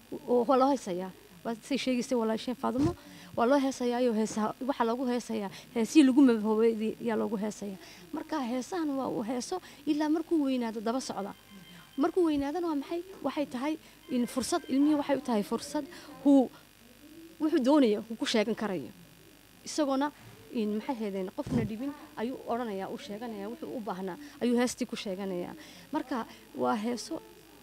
oo loo heesayaa waa say sheegaysay walaasheen Faadumo waa loo heesayaa iyo heesaha waxa lagu heesayaa heesii lagu mabahoobeeyay yaa lagu heesayaa marka heesahan waa heeso ilaa markuu weynaado daba socda markuu weynaadana waa maxay waxay tahay in fursad ilmihii waxay u tahay fursad uu wuxuu doonayo uu ku sheegan karayo isagoona in maxay heedeen qofna dhibin ayuu oranayaa uu sheeganaya wuxuu u baahnaa ayuu heestii ku sheeganayaa marka waa heeso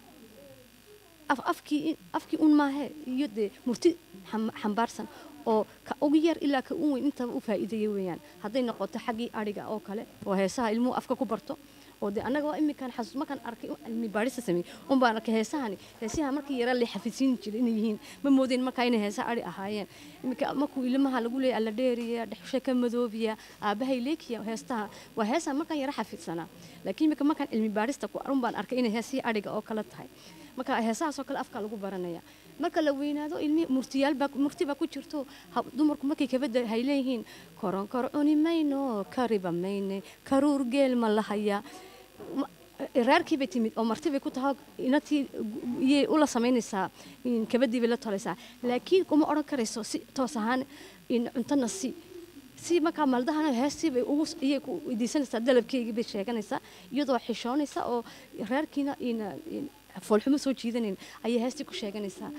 af afkii afkii un maahe iyo dee murti xambaarsan oo ka ugu yar ilaa ka ugu weyn intaba u faa'iideeyay weeyaan hadday noqoto xaggii ariga oo kale oo heesaha ilmuhu afka ku barto oo de anaga waa imikan xasuus markaan arkay cilmi baarista sameeyay un baan arkay heesahani heesaha markii yara la xafidsiin jiray inay yihiin ma moodeen markaa inay heesa ari ahaayeen imika markuu ilmaha lagu leeyahay alla dheeriya dhexshe ka madoobiya aabahay leekiya heestaha waa heesaha markaan yara xafidsanaa laakiin imika markaan cilmi baarista ku un baan arkay inay heesii ariga oo kale tahay marka heesahaas oo kale afka lagu baranaya marka la weynaado ilmi murtiyaal baa murti baa ku jirto dumarku markay kabada hay leeyihiin koron kor cuni mayno kariba mayne karuur geel ma lahaya reerkii bay timid oo marti bay ku tahay inatii iyay ula samaynaysaa in kabadii bay la tolaysaa laakiin kuma odhan karayso si toos ahaan in cuntana si si markaa maldahana heestii bay ugu iyay ku weydiisanaysaa dalabkeygii bay sheeganaysaa iyadoo xishoonaysa oo reerkiina in foolxumo soo jiidanayn ayay heestii ku sheeganaysaa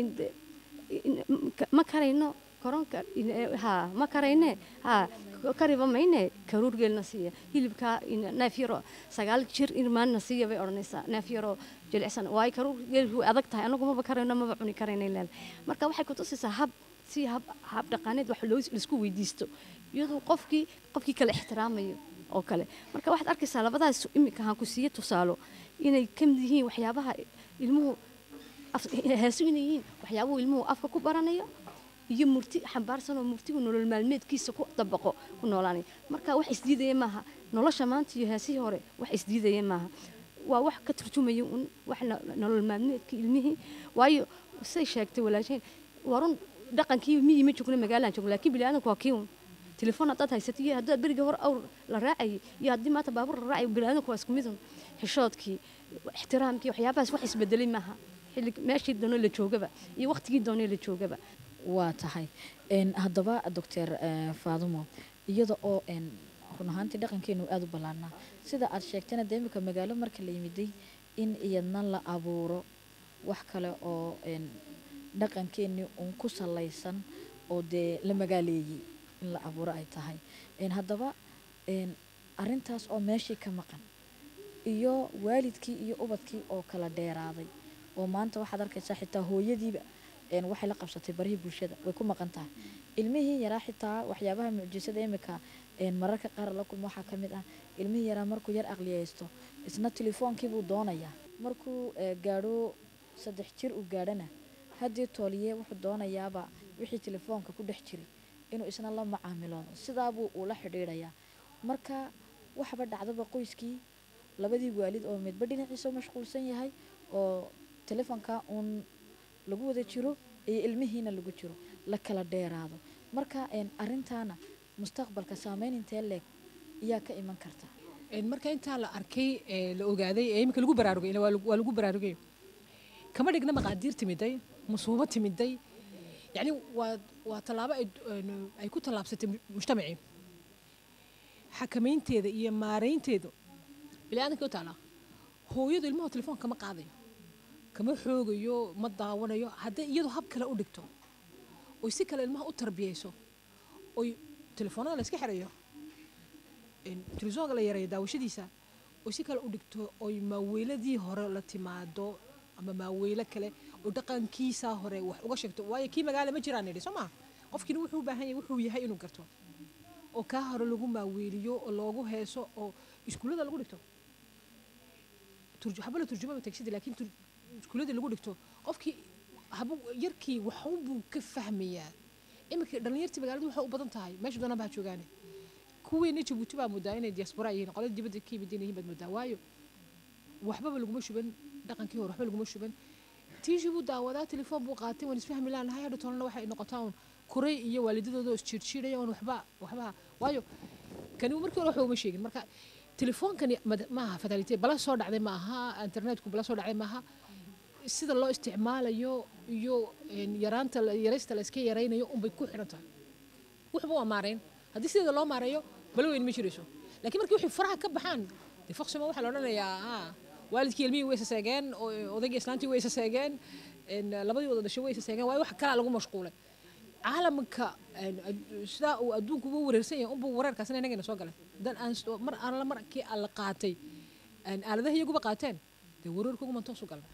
ma karayno koronka ha ma karayne ha kariba mayne karuur geelna siiya hilibka neefyaro sagaal jir irmaanna siiya bay odhanaysaa neefyaro jilicsan waay karuur geelku adag tahay anagu maba karayno maba cuni karaynay leedahay marka waxay ku tusaysaa hab si hab hab dhaqaneed wax loo isku weydiisto iyadoo qofkii qofkii kale ixtiraamayo oo kale marka waxaad arkaysaa labadaas imika aan ku siiyo tusaalo inay ka mid yihiin waxyaabaha ilmuhu heesu inay yihiin waxyaabuhu ilmuhu afka ku baranayo iyo murti xambaarsan oo murtigu nolol maalmeedkiisa ku dabaqo ku noolaanay marka wax isdiidaya maaha nolosha maanta iyo heesihii hore wax isdiidaya maaha waa wax ka turjumaya un wax nolol maalmeedka ilmihii waayo say sheegtay walaasheen warun dhaqankii mi yimi joogna magaalaan joogna laakiin bilaadanku waa kii un telefoon haddaad haysatay iyo haddaad berigii hore awr la raacayay iyo haddii maanta baabuur la raacayo bilaadanku waa isku mid un xishoodkii ixtiraamkii waxyaabahaas wax isbedelay maaha xilli meeshii doonay la joogaba iyo waqtigii doonay la joogaba waa tahay haddaba doctor Faadumo iyada oo run ahaantii dhaqankeenu aada u ballaarnaa sida aad sheegtayna dee imika magaalo marka la yimiday in iyadna la abuuro wax kale oo dhaqankeennii uun ku salaysan oo dee la magaaleeyey in la abuuro ay tahay haddaba arrintaas oo meeshii ka maqan iyo waalidkii iyo ubadkii oo kala dheeraaday oo maanta waxaad arkaysaa xitaa hooyadiiba een waxay la qabsatay barihii bulshada way ku maqan tahay ilmihii yaraa xitaa waxyaabaha mucjisada imika een mararka qaar la kulmo waxaa ka mid ah ilmihii yaraa markuu yar aqliyeysto isna telefoonkii buu doonayaa markuu gaadho saddex jir uu gaadhana haddii tooliye wuxuu doonayaaba wixii telefoonka ku dhex jiray inuu isna la macaamiloodo sidaabuu ula xidhiidhayaa marka waxba dhacdaba qoyskii labadii waalid oo midba dhinaciisa mashquulsan yahay oo telefoonka uun lagu wada jiro iyo ilmihiina lagu jiro la kala dheeraado marka een arintaana mustaqbalka saameyn intee leeg iyaa ka iman karta een marka inta la arkay ee la ogaaday ee imika lagu baraarugay waa lagu baraarugay kama dhigna maqaadiir timiday musuubo timiday yani waa waa talaabo ay ku talaabsatay mujtamaci xakameynteeda iyo maareynteeda bilaadanka u taala hooyadu ilmaha telefoon kama qaadayo kama xoogayo ma daawanayo haddii iyadu hab kale u dhigto oo si kale ilmaha u tarbiyeyso oo telefoonada la iska xirayo in telefoonka la yareeyo daawashadiisa oo si kale u dhigto oo maaweeladii hore la timaado ama maaweelo kale oo dhaqankiisa hore wax uga sheegto waayo kii magaala ma jiraan idhi Soomaa qofkina wuxuu u baahan yahay wuxuu yahay inuu garto oo ka hore lagu maaweeliyo oo loogu heeso oo iskuulada lagu dhigto turju habla turjuma tagsid laakiin iskuulada lagu dhigto qofkii habu yarkii waxa uu ka fahmayaa imika dhalinyartii magaalada waxa u badan tahay meesha doona baa joogaan kuwii Djibouti baa mudaa inay diaspora yihiin qolada dibadda ka yimid inay mudaa waayo waxba lagu shuban dhaqankii hore waxba lagu shuban tiishi buu daawadaa telefoon buu qaatay waan isfahmi laanahay hadda toona waxay noqotaan kuray iyo waalidadooda is jirjiiraya waxba waxba waayo kan uu markii hore waxa uu ma sheegin marka telefoonkan ma aha fatality bala soo dhacday ma aha internetku bala soo dhacday ma aha sida loo isticmaalayo iyo yaraanta yaraysta la iska yaraynayo un bay ku xiran tahay waxba waa maareen haddii sida loo maareeyo bala weyn ma jirayso laakiin markii wixii faraha ka baxaan de faqsima waxa la oranayaa waalidkii ilmihii way saseegeen odayga islaantii way saseegeen labadii wada dhashay way saseegeen waa wax kala lagu mashquulay caalamka sida uu adduunku ugu wareersan yahay unbuu wareerkaasna inagana soo galay dan aan mar aan la markii aan la qaatay aan aaladaha iyaguba qaateen de wareerku uma toos u galay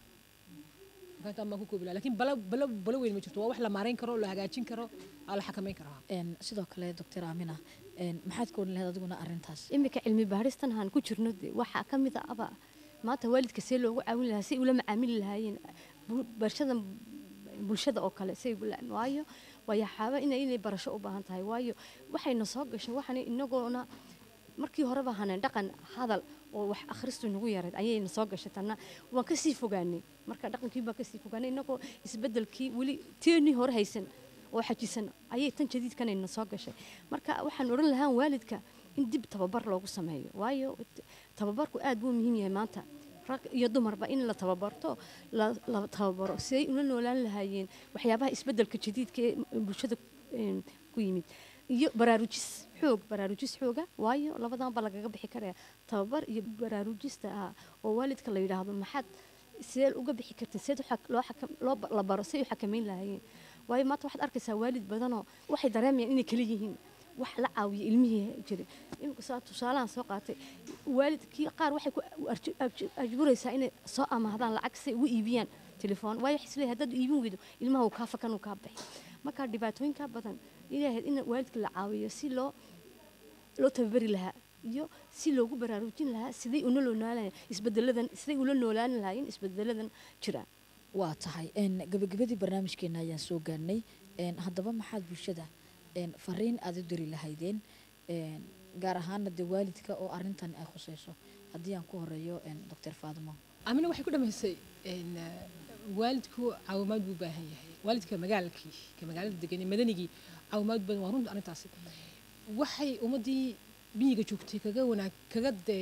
marka ma ku koobila laakiin bala bala bala weyn ma jirto waa wax la maareyn karo la hagaajin karo la xakameyn karo een sidoo kale doctor Amina een maxaad ku leedahay adiguna arintaas imika cilmi baaristan aan ku jirno waxa ka mid ah aba maanta waalidka si loogu caawin lahaa si ula macaamili lahaayeen barshada bulshada oo kale si waayo wayaxaaba inay inay barasho u baahan tahay waayo waxayna soo gashay waxaan inagoona markii horeba haneen dhaqan hadal oo wax akhristu nagu yareed ayayna soo gashay tana waan ka sii fogaanay marka dhaqankii baa ka sii fogaanay inagoo isbedelkii wali teeni hore haysan oo xajisan ayay tan jadiidkanayna soo gashay marka waxaan oran lahaa waalidka in dib tababar loogu sameeyo waayo tababarku aad buu muhiim yahay maanta rag iyo dumarba in la tababarto la tababaro si ay u noolaan lahaayeen waxyaabaha isbedelka jadiidka ee bulshada ku yimid iyo baraarujis xoog baraarujis xooga waayo labadan ba lagaga bixi karaa tababar iyo baraarujista oo waalidka la yiraahdo maxad seel uga bixi kartay sida loo xakam loo la baro si ay xakameyn lahaayeen waayo maanta waxaad arkaysaa waalid badan oo waxay dareemayaan inay kala yihiin wax la caawiyo ilmihii jiray imka soo tusaalahan soo qaatay waalidkii qaar waxay ku ajburaysaa inay soo amahdaan lacag si ugu iibiyaan telefoon waayo xislee hadad iibin weydo ilmaha uu ka fakan uu ka bixi marka dhibaatooyinka badan ilaahay in waalidka la caawiyo si loo loo tababari lahaa iyo si loogu baraarujin lahaa sidii uu nololaan isbedeladan sidii uu la noolaan lahayn isbedeladan jira waa tahay in gabagabadii barnaamijkeena ayaan soo gaarnay in haddaba maxaad bulshada in fariin aad u diri lahaydeen in gaar ahaan waalidka oo arintan ay khusayso haddii aan ku horeeyo in doctor Faadimo Amina waxay ku dhameysay in waalidku caawimaad buu baahan yahay waalidka magaalkii ka magaalada degan madanigi caawimaad badan waa runta arintaasi waxay umadii biiga joogtay kaga wanaag kaga de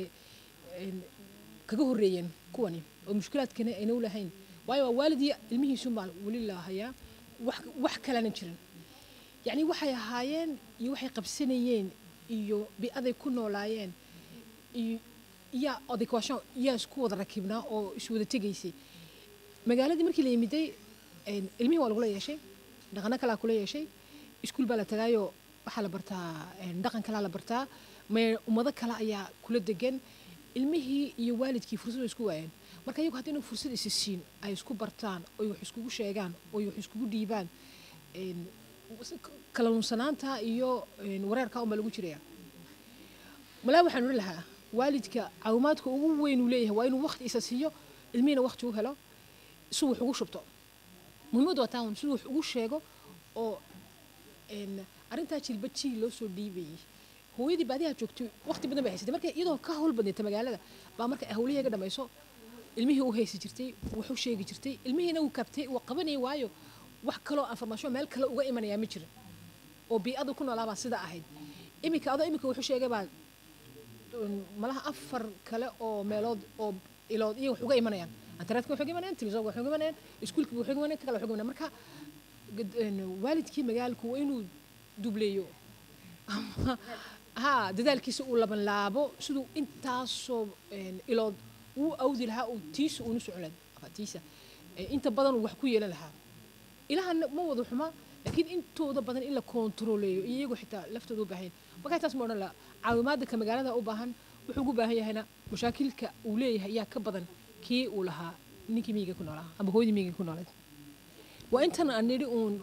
kaga horeeyeen kuwani oo mushkilaadkana ay noo lahayn waayo waalidii ilmihiisu ma wali la hayaa wax wax kale aan jirin yani waxay ahaayeen iyo waxay qabsanayeen iyo bi'aday ku noolaayeen iyo ya adequation ya isku wada rakibnaa oo isu wada tagaysay magaaladii markii la yimiday ilmihii waa lagu leeyahay dhaqan kala ku leeyahay iskuul baa la tagaayo waxa la bartaa dhaqan kala la bartaa ma ummado kala ayaa kula degan ilmihii iyo waalidkii fursad isku waayeen marka iyagu haddii inuu fursad isi siin ay isku bartaan oy wax iskugu sheegaan oy wax iskugu dhiibaan kala lunsanaanta iyo wareerka unbaa lagu jiraya malaa waxaan odhan lahaa waalidka caawimaadka ugu weyn uu leeyahay waa inuu waqti isa siiyo ilmihiina waqti u helo si wax ugu shubto muhiimadu waa taa si wax ugu sheego oo arrintaa jilba jiil loo soo dhiibayay hooyadii baadiyaha joogtay waqti badan bay haysatay marka iyadoo ka hawl badneeta magaalada baa marka hawlaheega dhamayso ilmihii u haysi jirtay wuxuu sheegi jirtay ilmihiina uu kabtay uu qabanay waayo wax kaloo information meel kale uga imanaya ma jiro oo bi'adu ku noolaaba sida ahayd imika adoo imika wuxuu sheegay baa malaha afar kale oo meelood oo ilood iyo wax uga imanayaan internetka wuxuu uga imanayaan television wuxuu uga imanayaan iskuulka wuxuu uga imanayaan kala wuxuu uga imanayaan marka waalidkii magaalku waa inuu dubleeyo ها دذلك كيسو لبن لابو سدو انت صوب إلى و أودي لها وتيس ونسو على تيسا انت بدن وحكوية لها إلى هن مو وضوح ما لكن انتو ده بدن إلا كنتروليو ييجو حتى لفتو دو بهين ما كانت تسمعنا لا عوامات كمجالات أو بهن وحقوق بهي هنا مشاكل كأوليه هي كبدن كي ولها نيكي ميجا كنا لها أبو هودي ميجا كنا لها وانت أنا نريون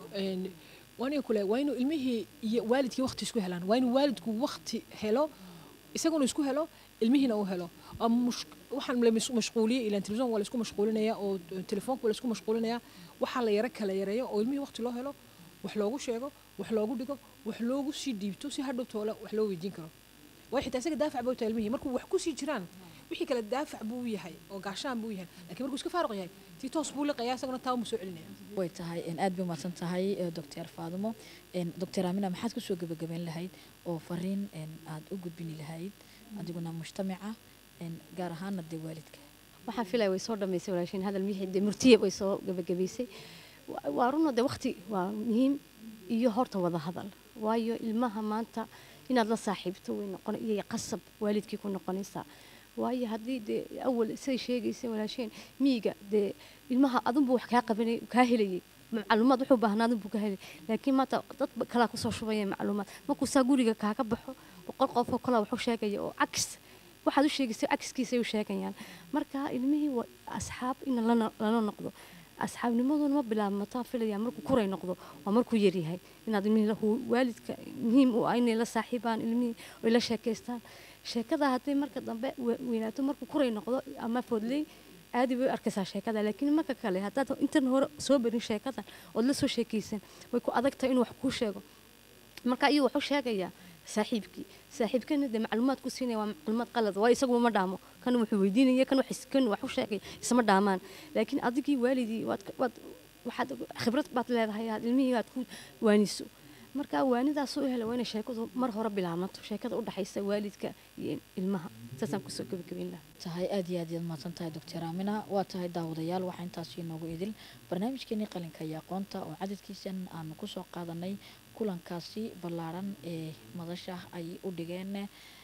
وأنا أقول وينو المه والدك وقت يسكو هلان وينو والدك وقت هلا يسقون يسكو هلا المه نو هلا أم مش وحن مشغولين إلى التلفزيون ولا يسكو مشغولين يا أو تلفون ولا يسكو مشغولين يا وحلا يرك هلا يريا أو المه وقت له هلا وحلاقو شيء وحلاقو ديكو وحلاقو شيء ديبتو سي هادو تولا وحلاقو يجين كرو واحد تأسيق دافع بوت المه مركو وحكو شيء جيران وحي كلا دافع بوي هاي أو قاشان بوي هاي لكن مركو سكفارق هاي تيتوس بولي قياسا قلنا تاو مسؤولين way tahay in aad bay umahadsan tahay doctor Faadimo in doctor Amina maxaad ku soo gabagabeyn lahayd oo fariin in aad u gudbini lahayd adiguna mujtamaca in gaar ahaan de waalidka waxaan filay way soo dhameysay walaashin hadal mixid murtiye way soo gabagabeysay waa runo de waqti waa muhiim iyo horta wada hadal waayo ilmaha maanta inaad la saaxiibto way noqon iyo qasab waalidkii ku noqonaysa waayo haddii de awal say sheegaysay walaashin miiga de ilmaha adunbu wax ka qabanay ka helayay macluumaad wuxuu baahnaa buu ka helay laakiin maanta dad kala ku soo shubaya macluumaad markuu saa guriga kaaga baxo boqol qof oo kala wuxuu sheegay oo caks waxaad u sheegaysay cakskiisa ay u sheegayaan marka ilmihii asxaab in la noqdo asxaabnimaduna ma bilaabmato filaya markuu kuray noqdo waa markuu yar yahay inaad ilmihii waalidka muhiim u ah inay la saaxiibaan ilmihii oo la sheekaystaan sheekada haddii marka dambe weynaato markuu kuray noqdo ama foodley عادي بأركز شيكادا لكن ما ككله حتى أنت نهار صوبر شيكادا ولا سو شيكيسن ويكون أذكت إنه وحكوش شيء مركا أيوه وحوش شيء يا صاحبك صاحبك إن ده معلومات كوسينة ومعلومات قلت واي سقوا ما دامو كانوا محودين يا كانوا حس كانوا وحوش شيء اسمه دامان لكن أذكي والدي وات وات واحد خبرت بعض هذا هي المية تكون وانيسو marka waanida soo helo waana sheekadu mar hore bilaamato sheekada u dhaxaysa waalidka iyo ilmaha saasan ku soo gabagabeyn tahay aad iyo aad ma san tahay doctor Amina waa tahay daawadayaal waxa intaas inoogu idil barnaamijkeeni qalinka iyo aqoonta oo cadadkiisan aan ku soo qaadanay kulankaasi ballaaran ee madasha ay u dhigeen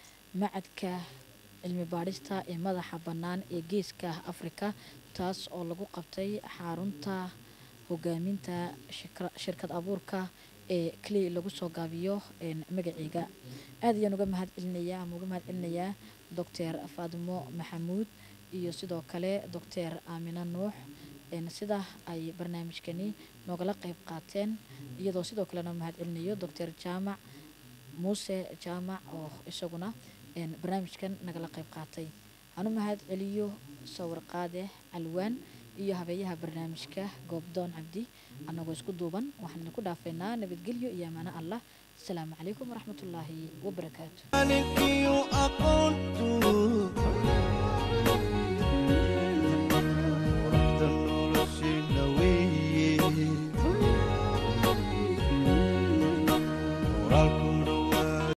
macadka cilmi baarista ee madaxa bannaan ee geeska Afrika taas oo lagu qabtay xarunta hogaaminta shirkad abuurka ee kali lagu soo gaabiyo in magaciiga aad ayaan uga mahad celinayaa ama uga mahad celinayaa doctor Faadimo Maxamuud iyo sidoo kale doctor Amina Nuux in sida ay barnaamijkani noogala qayb qaateen iyadoo sidoo kale na mahad celinayo doctor Jaamac Muuse Jaamac oo isaguna in barnaamijkan nagala qayb qaatay anu mahad celiyo sawir qaade alwaan iyo habeeyaha barnaamijka Goobdoon Cabdi anagoo isku duuban waxaan ku dhaafeynaa nabadgelyo iyo amaana Allah السلام عليكم ورحمة الله وبركاته